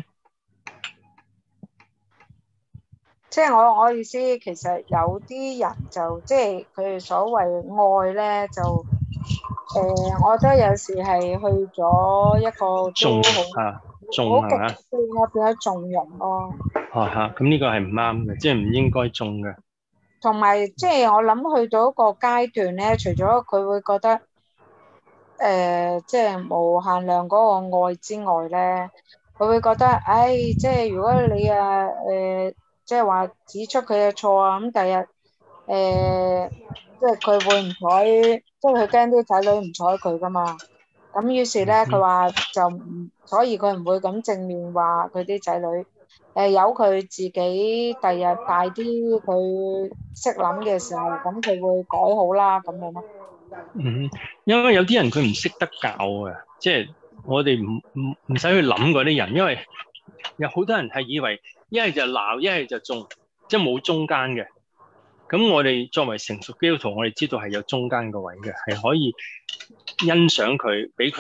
即係我我意思，其實有啲人就即係佢哋所謂愛咧，就誒、呃，我覺得有時係去咗一個
縱
都
啊，縱
好好極
係嘛？
端咯，變咗縱容咯。
哦嚇，咁呢個係唔啱嘅，即係唔應該縱嘅。
同埋即係我諗去到一個階段咧，除咗佢會覺得誒、呃，即係無限量嗰個愛之外咧，佢會覺得，唉，即係如果你啊誒。呃即係話指出佢嘅錯啊，咁第日誒，即係佢會唔睬，即係佢驚啲仔女唔睬佢噶嘛。咁於是咧，佢話就唔，所以佢唔會咁正面話佢啲仔女。誒，由佢自己第日大啲，佢識諗嘅時候，咁佢會改好啦，咁樣咯。
嗯，因為有啲人佢唔識得教啊，即係我哋唔唔唔使去諗嗰啲人，因為有好多人係以為一係就鬧，一係就縱，即係冇中間嘅。咁我哋作為成熟基督徒，我哋知道係有中間個位嘅，係可以欣賞佢，俾佢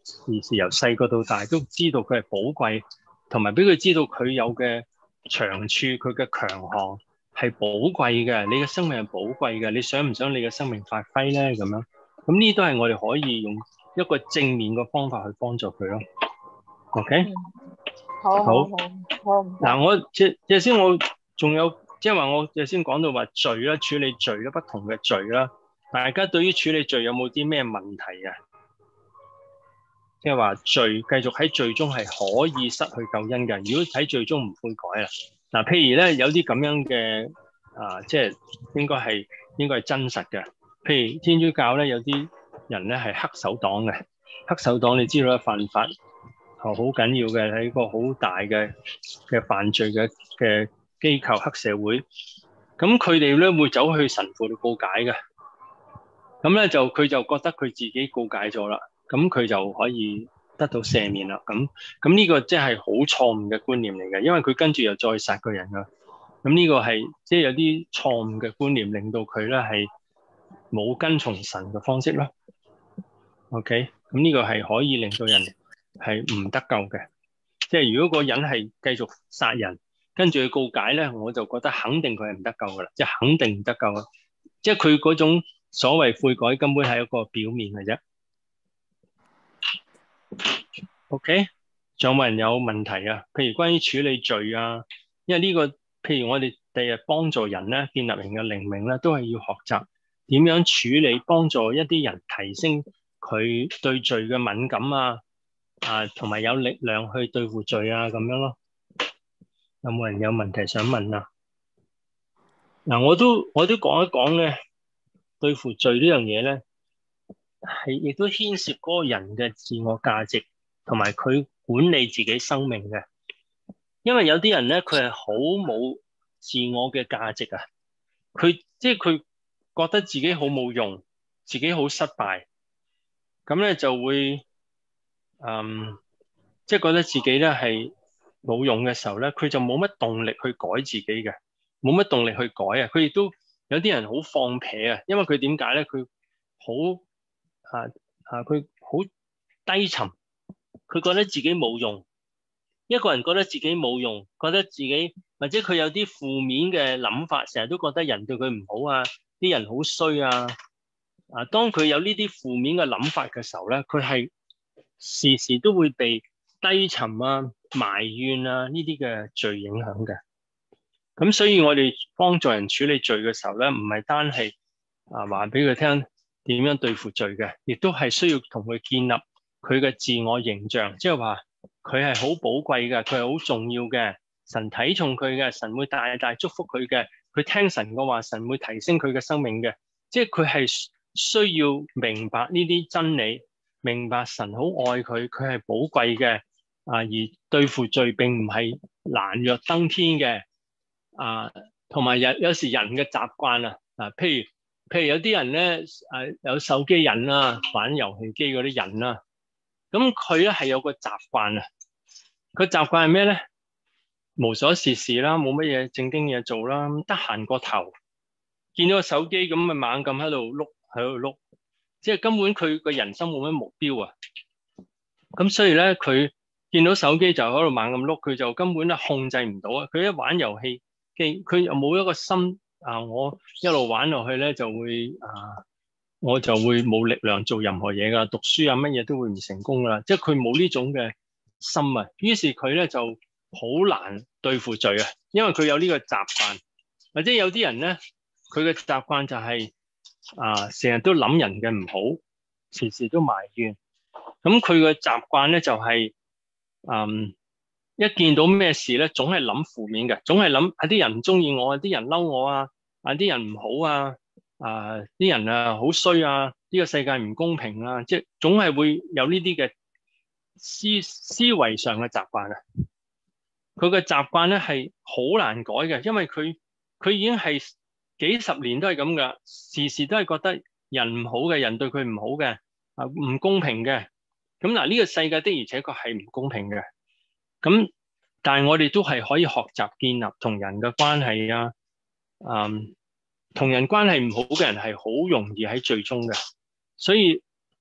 時時由細個到大都知道佢係寶貴，同埋俾佢知道佢有嘅長處，佢嘅強項係寶貴嘅，你嘅生命係寶貴嘅，你想唔想你嘅生命發揮咧？咁樣，咁呢都係我哋可以用一個正面嘅方法去幫助佢咯。OK，
嗯，好好好好，唔該。
嗱，我即即係先，我仲有即係話，我即係先講到話罪啦，處理罪啦，不同嘅罪啦，大家對於處理罪有冇啲咩問題啊？即係話罪繼續喺罪中係可以失去救恩嘅，如果喺罪中唔悔改啦，嗱，譬如咧有啲咁樣嘅啊，即係應該係應該係真實嘅。譬如天主教咧有啲人咧係黑手黨嘅，黑手黨你知道啦，犯法好緊要嘅，係一個好大嘅嘅犯罪嘅嘅機構黑社會。咁佢哋咧會走去神父度告解嘅，咁咧就佢就覺得佢自己告解咗啦。咁佢就可以得到赦免啦。咁咁呢個即係好錯誤嘅觀念嚟嘅，因為佢跟住又再殺個人噶。咁呢個係即係有啲錯誤嘅觀念，令到佢咧係冇跟從神嘅方式咯。OK，咁呢個係可以令到人係唔得救嘅。即係如果個人係繼續殺人，跟住去告解咧，我就覺得肯定佢係唔得救噶啦，即係肯定唔得救啊！即係佢嗰種所謂悔改根本係一個表面嘅啫。OK， 仲有冇人有問題啊？譬如關於處理罪啊，因為呢個譬如我哋第日幫助人咧，建立人嘅靈命咧，都係要學習點樣處理，幫助一啲人提升佢對罪嘅敏感啊，啊，同埋有力量去對付罪啊，咁樣咯。有冇人有問題想問啊？嗱，我都我都講一講咧，對付罪呢樣嘢咧，係亦都牽涉嗰個人嘅自我價值。同埋佢管理自己生命嘅，因為有啲人咧，佢係好冇自我嘅價值啊！佢即係佢覺得自己好冇用，自己好失敗，咁咧就會，嗯，即係覺得自己咧係冇用嘅時候咧，佢就冇乜動力去改自己嘅，冇乜動力去改啊！佢亦都有啲人好放屁啊，因為佢點解咧？佢好啊啊，佢好低沉。佢覺得自己冇用，一個人覺得自己冇用，覺得自己或者佢有啲負面嘅諗法，成日都覺得人對佢唔好啊，啲人好衰啊。啊，當佢有呢啲負面嘅諗法嘅時候咧，佢係時時都會被低沉啊、埋怨啊呢啲嘅罪影響嘅。咁所以我哋幫助人處理罪嘅時候咧，唔係單係啊話俾佢聽點樣對付罪嘅，亦都係需要同佢建立佢嘅自我形象，即係話佢係好寶貴嘅，佢係好重要嘅，神睇重佢嘅，神會大大祝福佢嘅，佢聽神嘅話，神會提升佢嘅生命嘅，即係佢係需要明白呢啲真理，明白神好愛佢，佢係寶貴嘅，啊，而對付罪並唔係難若登天嘅，啊，同埋有有時人嘅習慣啊，啊，譬如譬如有啲人咧，誒有手機癮啊，玩遊戲機嗰啲癮啊。咁佢咧係有個習慣啊，佢習慣係咩咧？無所事事啦，冇乜嘢正經嘢做啦，得閒個頭，見到個手機咁咪猛咁喺度碌，喺度碌，即係根本佢個人生冇乜目標啊。咁所以咧，佢見到手機就喺度猛咁碌，佢就根本咧控制唔到啊。佢一玩遊戲機，佢又冇一個心啊，我一路玩落去咧就會啊。我就會冇力量做任何嘢噶，讀書啊乜嘢都會唔成功噶啦，即係佢冇呢種嘅心啊。於是佢咧就好難對付罪啊，因為佢有呢個習慣，或者有啲人咧，佢嘅習慣就係啊成日都諗人嘅唔好，時時都埋怨。咁佢嘅習慣咧就係、是，嗯，一見到咩事咧，總係諗負面嘅，總係諗啊啲人唔中意我啊，啲人嬲我啊，啊啲人唔好啊。啊！啲人啊，好衰啊！呢個世界唔公平啊！即係總係會有呢啲嘅思思維上嘅習慣啊。佢嘅習慣咧係好難改嘅，因為佢佢已經係幾十年都係咁噶，時時都係覺得人唔好嘅，人對佢唔好嘅，啊唔公平嘅。咁嗱，呢個世界的而且確係唔公平嘅。咁但係我哋都係可以學習建立同人嘅關係啊，嗯。同人關係唔好嘅人係好容易喺罪中嘅，所以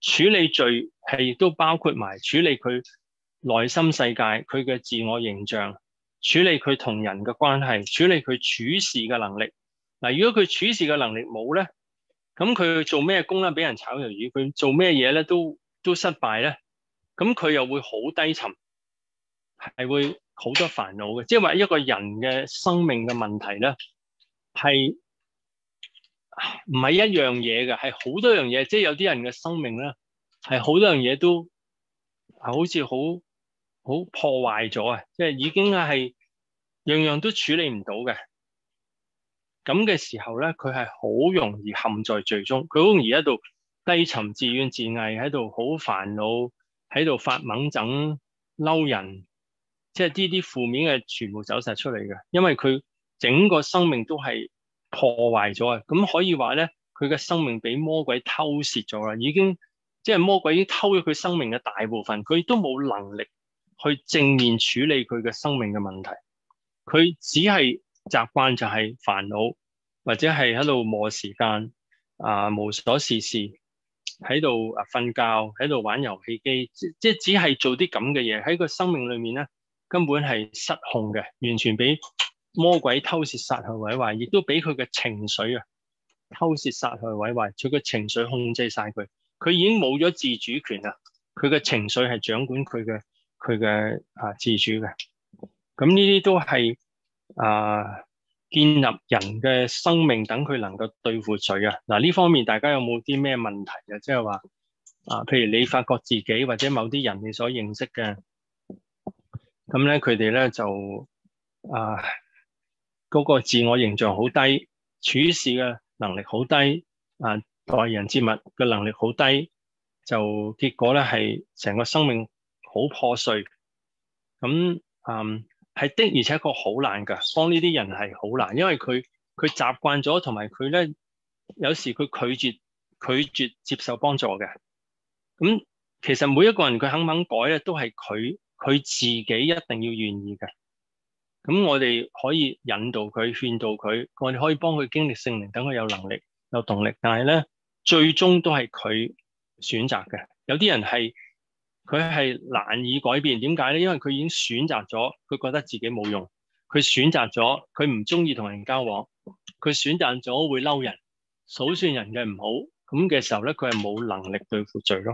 處理罪係亦都包括埋處理佢內心世界，佢嘅自我形象，處理佢同人嘅關係，處理佢處事嘅能力。嗱，如果佢處事嘅能力冇咧，咁佢做咩工咧，俾人炒魷魚，佢做咩嘢咧都都失敗咧，咁佢又會好低沉，係會好多煩惱嘅。即係話一個人嘅生命嘅問題咧，係唔係一樣嘢嘅，係好多樣嘢。即係有啲人嘅生命咧，係好多樣嘢都係好似好好破壞咗啊！即係已經係樣樣都處理唔到嘅。咁嘅時候咧，佢係好容易陷在罪中，佢好容易喺度低沉、自怨自艾，喺度好煩惱，喺度發猛憎、嬲人，即係呢啲負面嘅全部走晒出嚟嘅，因為佢整個生命都係破壞咗啊！咁可以話咧，佢嘅生命俾魔鬼偷竊咗啦，已經即係魔鬼已經偷咗佢生命嘅大部分，佢都冇能力去正面處理佢嘅生命嘅問題，佢只係習慣就係煩惱，或者係喺度磨時間啊，無所事事，喺度啊瞓覺，喺度玩遊戲機，即即只係做啲咁嘅嘢，喺個生命裏面咧根本係失控嘅，完全俾魔鬼偷竊、殺害、毀壞，亦都俾佢嘅情緒啊偷竊、殺害、毀壞，佢嘅情緒控制晒佢，佢已經冇咗自主權啦，佢嘅情緒係掌管佢嘅佢嘅啊自主嘅，咁呢啲都係。啊！建立人嘅生命，等佢能夠對付罪啊！嗱，呢方面大家有冇啲咩問題啊？即係話啊，譬如你發覺自己或者某啲人你所認識嘅，咁咧佢哋咧就啊嗰個自我形象好低，處事嘅能力好低，啊待人接物嘅能力好低，就結果咧係成個生命好破碎，咁嗯。係的，而且確好難噶，幫呢啲人係好難，因為佢佢習慣咗，同埋佢咧有時佢拒絕拒絕接受幫助嘅。咁其實每一個人佢肯唔肯改咧，都係佢佢自己一定要願意嘅。咁我哋可以引導佢、勸導佢，我哋可以幫佢經歷聖靈，等佢有能力、有動力。但係咧，最終都係佢選擇嘅。有啲人係。佢係難以改變，點解咧？因為佢已經選擇咗，佢覺得自己冇用，佢選擇咗，佢唔中意同人交往，佢選擇咗會嬲人，數算人嘅唔好，咁嘅時候咧，佢係冇能力對付罪咯。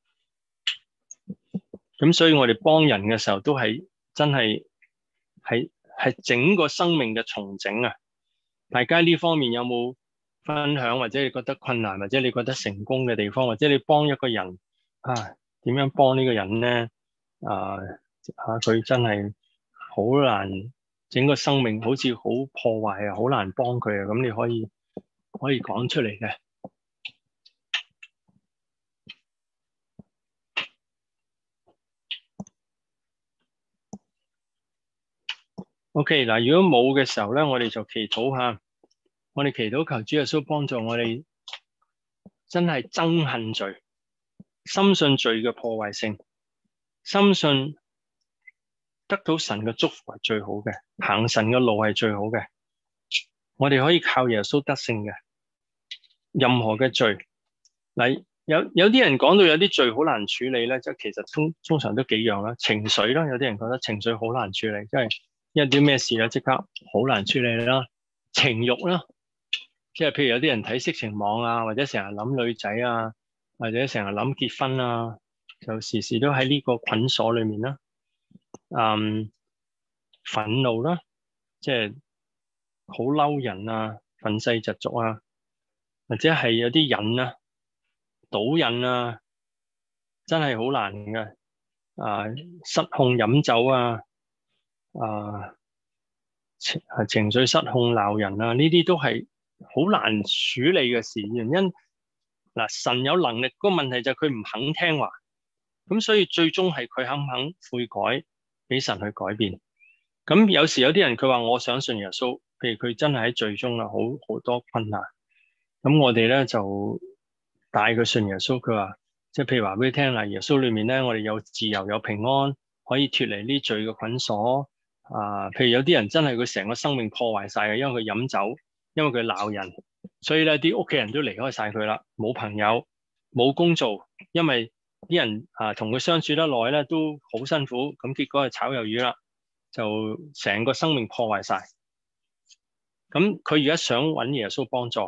咁所以我哋幫人嘅時候，都係真係係係整個生命嘅重整啊！大家呢方面有冇分享，或者你覺得困難，或者你覺得成功嘅地方，或者你幫一個人啊？點樣幫呢個人咧？啊嚇，佢真係好難，整個生命好似好破壞啊，好難幫佢啊。咁你可以可以講出嚟嘅。OK，嗱，如果冇嘅時候咧，我哋就祈禱下，我哋祈禱求主耶穌幫助我哋，真係憎恨罪。深信罪嘅破壞性，深信得到神嘅祝福係最好嘅，行神嘅路係最好嘅。我哋可以靠耶穌得勝嘅，任何嘅罪。嗱，有有啲人講到有啲罪好難處理咧，即係其實通通常都幾樣啦，情緒啦，有啲人覺得情緒好難處理，即係一啲咩事咧即刻好難處理啦。情慾啦，即係譬如有啲人睇色情網啊，或者成日諗女仔啊。或者成日諗結婚啊，就時時都喺呢個捆鎖裏面啦。嗯，憤怒啦，即係好嬲人啊，憤世嫉俗啊，或者係有啲癮啊，賭癮啊，真係好難嘅。啊，失控飲酒啊，啊情情緒失控鬧人啊，呢啲都係好難處理嘅事，原因。嗱，神有能力，個問題就係佢唔肯聽話，咁所以最終係佢肯唔肯悔改，俾神去改變。咁有時有啲人佢話我想信耶穌，譬如佢真係喺罪中啦，好好多困難，咁我哋咧就帶佢信耶穌。佢話即係譬如話俾佢聽啦，耶穌裏面咧，我哋有自由有平安，可以脫離呢罪嘅捆鎖。啊，譬如有啲人真係佢成個生命破壞晒嘅，因為佢飲酒，因為佢鬧人。所以咧，啲屋企人都離開晒佢啦，冇朋友， 冇工做，因為啲人啊同佢相處得耐咧都好辛苦，咁結果係炒魷魚啦，就成個生命破壞晒。咁佢而家想揾耶穌幫助，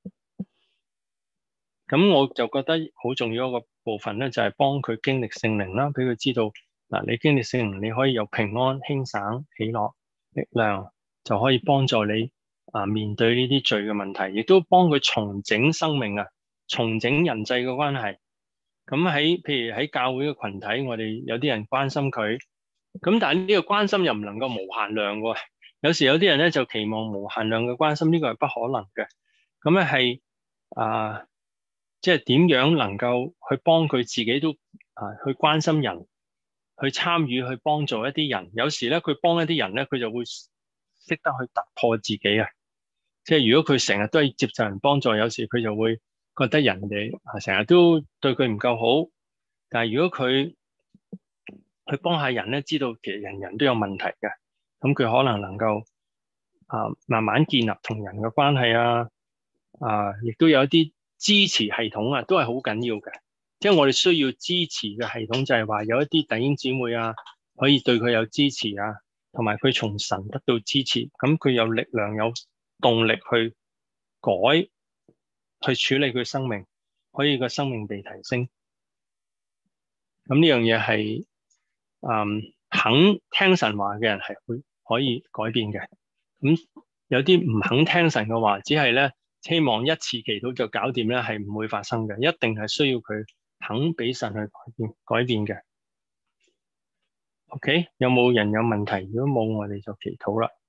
咁我就覺得好重要一個部分咧，就係幫佢經歷聖靈啦，俾佢知道嗱，你經歷聖靈，你可以有平安、輕省、喜樂、力量，就可以幫助你啊面對呢啲罪嘅問題，亦都幫佢重整生命啊，重整人際嘅關係。咁喺譬如喺教會嘅群體，我哋有啲人關心佢，咁但係呢個關心又唔能夠無限量嘅。有時有啲人咧就期望無限量嘅關心，呢個係不可能嘅。咁咧係啊，即係點樣能夠去幫佢自己都啊去關心人，去參與去幫助一啲人。有時咧佢幫一啲人咧，佢就會識得去突破自己啊。即係如果佢成日都係接受人幫助，有時佢就會覺得人哋啊成日都對佢唔夠好。但係如果佢去幫下人咧，知道其實人人都有問題嘅。咁佢可能能夠啊慢慢建立同人嘅關係啊，啊亦都有一啲支持系統啊，都係好緊要嘅。即係我哋需要支持嘅系統，就係話有一啲弟兄姊妹啊，可以對佢有支持啊，同埋佢從神得到支持，咁佢有力量有動力去改，去處理佢生命，可以個生命被提升。咁呢樣嘢係嗯肯聽神話嘅人係會可以改變嘅。咁有啲唔肯聽神嘅話，只係咧希望一次祈禱就搞掂咧，係唔會發生嘅。一定係需要佢肯俾神去改變改變嘅。OK， 有冇人有問題？如果冇，我哋就祈禱啦。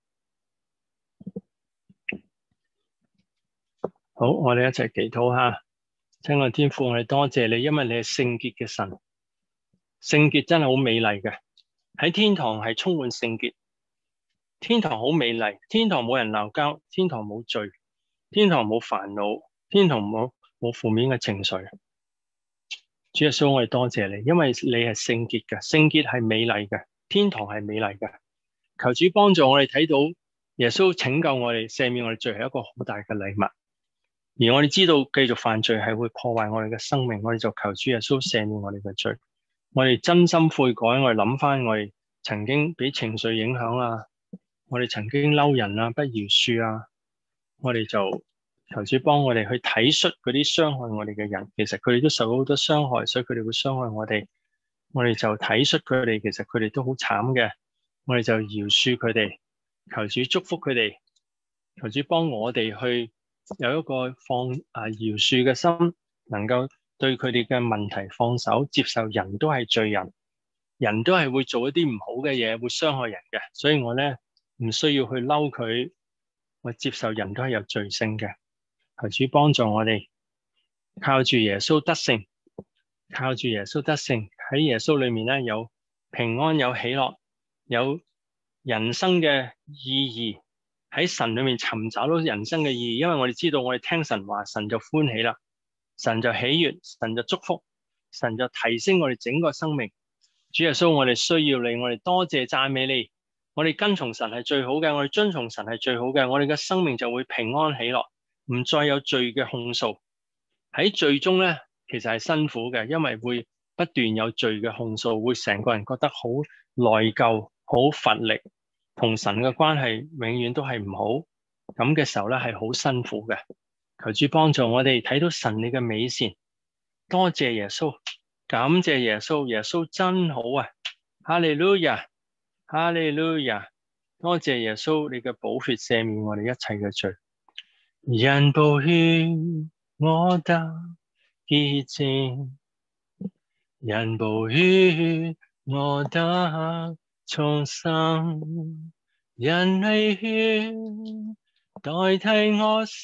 好，我哋一齊祈禱下。親愛天父，我哋多謝你，因為你係聖潔嘅神，聖潔真係好美麗嘅。喺天堂係充滿聖潔，天堂好美麗，天堂冇人鬧交，天堂冇罪，天堂冇煩惱，天堂冇冇負面嘅情緒。主耶穌，我哋多謝你，因為你係聖潔嘅，聖潔係美麗嘅，天堂係美麗嘅。求主幫助我哋睇到耶穌拯救我哋，赦免我哋罪係一個好大嘅禮物。而我哋知道繼續犯罪係會破壞我哋嘅生命，我哋就求主耶穌赦免我哋嘅罪。我哋真心悔改，我哋諗翻我哋曾經俾情緒影響啊，我哋曾經嬲人啊，不饒恕啊，我哋就求主幫我哋去體恤嗰啲傷害我哋嘅人，其實佢哋都受到好多傷害，所以佢哋會傷害我哋。我哋就體恤佢哋，其實佢哋都好慘嘅，我哋就饒恕佢哋，求主祝福佢哋，求主幫我哋去有一個放啊饒恕嘅心，能夠對佢哋嘅問題放手，接受人都係罪人，人都係會做一啲唔好嘅嘢，會傷害人嘅，所以我咧唔需要去嬲佢，我接受人都係有罪性嘅。求主幫助我哋，靠住耶穌得勝，靠住耶穌得勝，喺耶穌裏面咧有平安，有喜樂，有人生嘅意義，喺神裏面尋找到人生嘅意義。因為我哋知道我哋聽神話，神就歡喜啦，神就喜悅，神就祝福，神就提升我哋整個生命。主耶穌，我哋需要你，我哋多謝讚美你，我哋跟從神係最好嘅，我哋遵從神係最好嘅，我哋嘅生命就會平安喜樂，唔再有罪嘅控訴。喺罪中咧，其實係辛苦嘅，因為會不斷有罪嘅控訴，會成個人覺得好內疚、好乏力，同神嘅關係永遠都係唔好。咁嘅時候咧，係好辛苦嘅。求主幫助我哋睇到神你嘅美善。多謝耶穌，感謝耶穌，耶穌真好啊！哈利路亞，哈利路亞，多謝耶穌，你嘅寶血赦免我哋一切嘅罪。因寶血我得潔淨，因寶血我得重生，因你血代替我死，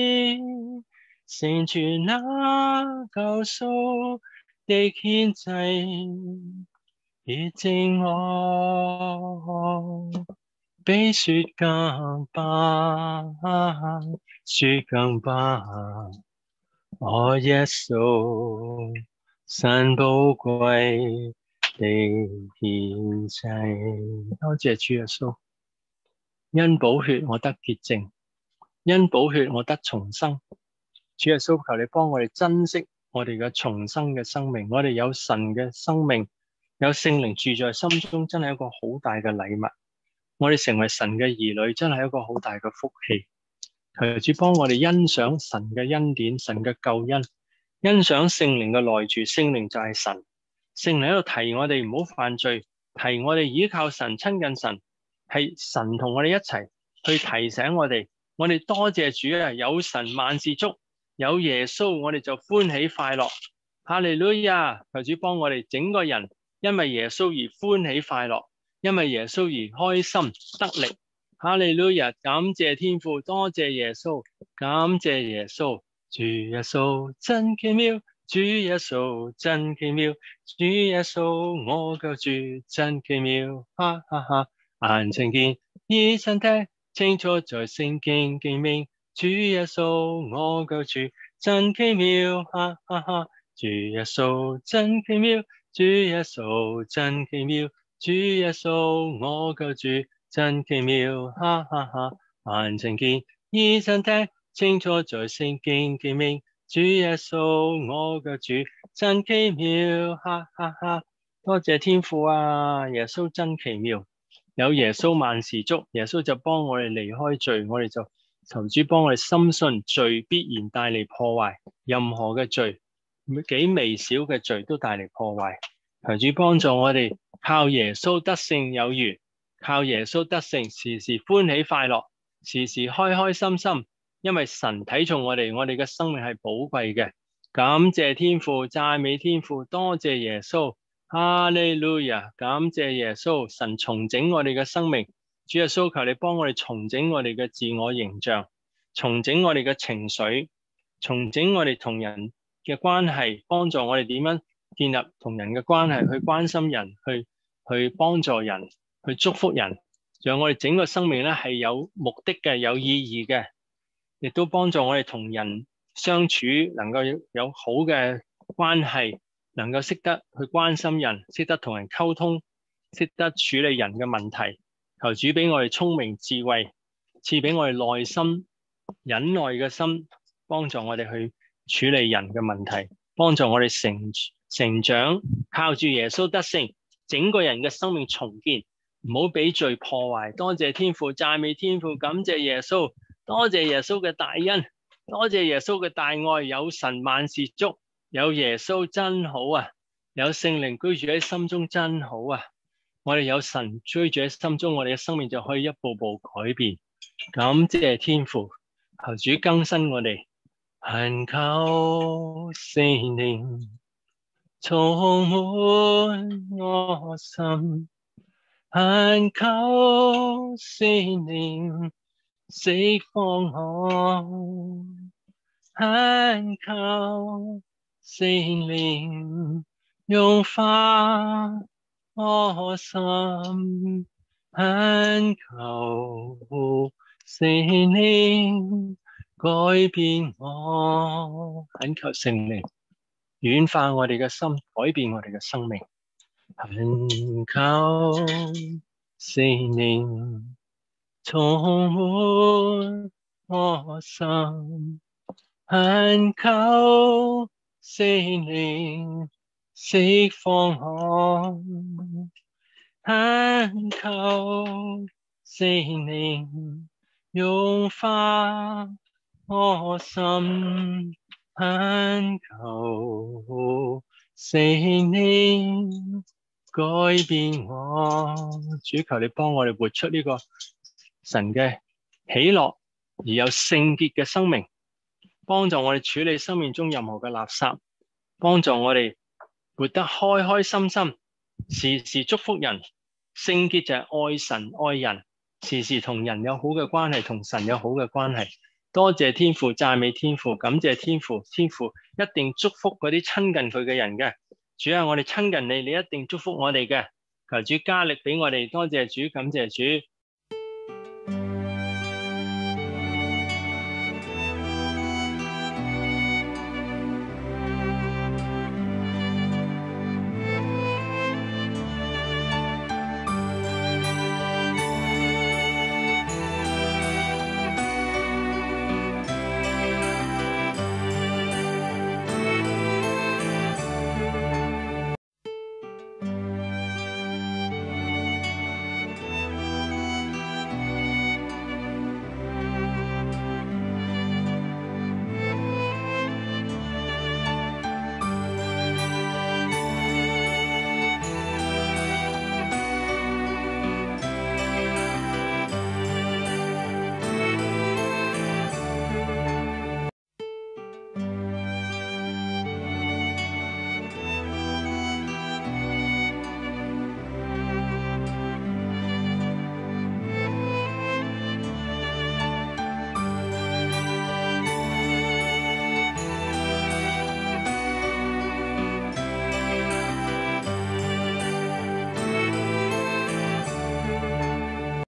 成全那救贖的獻祭，潔淨我比雪更白，雪更白。我耶穌神寶貴的獻祭，多謝主耶穌，因寶血我得潔淨，因寶血我得重生。主耶穌，求你幫我哋珍惜我哋嘅重生嘅生命，我哋有神嘅生命，有聖靈住在心中，真係一個好大嘅禮物。我哋成為神嘅兒女，真係一個好大嘅福氣。求主幫我哋欣賞神嘅恩典、神嘅救恩，欣賞聖靈嘅內住。聖靈就係神，聖靈喺度提我哋唔好犯罪，提我哋依靠神、親近神，係神同我哋一齊去提醒我哋。我哋多謝主啊！有神萬事足，有耶穌我哋就歡喜快樂。哈利路亞！求主幫我哋整個人因為耶穌而歡喜快樂，因為耶穌而開心得力。哈利路亞！感謝天父，多謝耶穌，感謝耶穌。主耶穌真奇妙，主耶穌真奇妙，主耶穌我救主真奇妙。哈哈哈！眼睛見，耳身聽，清楚在聖經記明，主耶穌我救主真奇妙。哈哈哈！主耶穌真奇妙，主耶穌真奇妙，主耶穌我救主真奇妙。哈哈哈！眼睛見，耳身聽，清楚在聖經記明，主耶穌我救主真奇妙。哈哈哈！多謝天父啊，耶穌真奇妙。有耶穌萬事足，耶穌就幫我哋離開罪，我哋就求主幫我哋深信罪必然帶嚟破壞，任何嘅罪，幾微小嘅罪都帶嚟破壞。求主幫助我哋靠耶穌得勝有餘，靠耶穌得勝時時歡喜快樂，時時開開心心，因為神睇重我哋，我哋嘅生命係寶貴嘅。感謝天父，讚美天父，多謝耶穌。哈利路亞，感謝耶穌，神重整我哋嘅生命。主耶穌，求你幫我哋重整我哋嘅自我形象，重整我哋嘅情緒，重整我哋同人嘅關係，幫助我哋點樣建立同人嘅關係，去關心人，去去幫助人，去祝福人，讓我哋整個生命咧係有目的嘅，有意義嘅，亦都幫助我哋同人相處能夠有，有好嘅關係。能夠識得去關心人，識得同人溝通，識得處理人嘅問題。求主俾我哋聰明智慧，賜俾我哋耐心忍耐嘅心，幫助我哋去處理人嘅問題，幫助我哋成成長，靠住耶穌得勝，整個人嘅生命重建，唔好俾罪破壞。多謝天父，讚美天父，感謝耶穌，多謝耶穌嘅大恩，多謝耶穌嘅大愛，有神萬事足。有耶穌真好啊，有聖靈居住喺心中真好啊。我哋有神居住喺心中，我哋嘅生命就可以一步步改變。感謝天父，求主更新我哋，懇求聖靈充滿我心，懇求聖靈釋放我，懇求聖靈融化我心，懇求聖靈改變我，懇求聖靈軟化我哋嘅心，改變我哋嘅生命，懇求聖靈充滿我心，懇求聖靈釋放我，懇求聖靈融化我心，懇求聖靈改變我。主，求你幫我哋活出呢個神嘅喜樂而有聖潔嘅生命，幫助我哋處理生命中任何嘅垃圾，幫助我哋活得開開心心，時時祝福人。聖潔就係愛神愛人，時時同人有好嘅關係，同神有好嘅關係。多謝天父，讚美天父，感謝天父，天父一定祝福嗰啲親近佢嘅人嘅。主啊，我哋親近你，你一定祝福我哋嘅。求主加力俾我哋，多謝主，感謝主。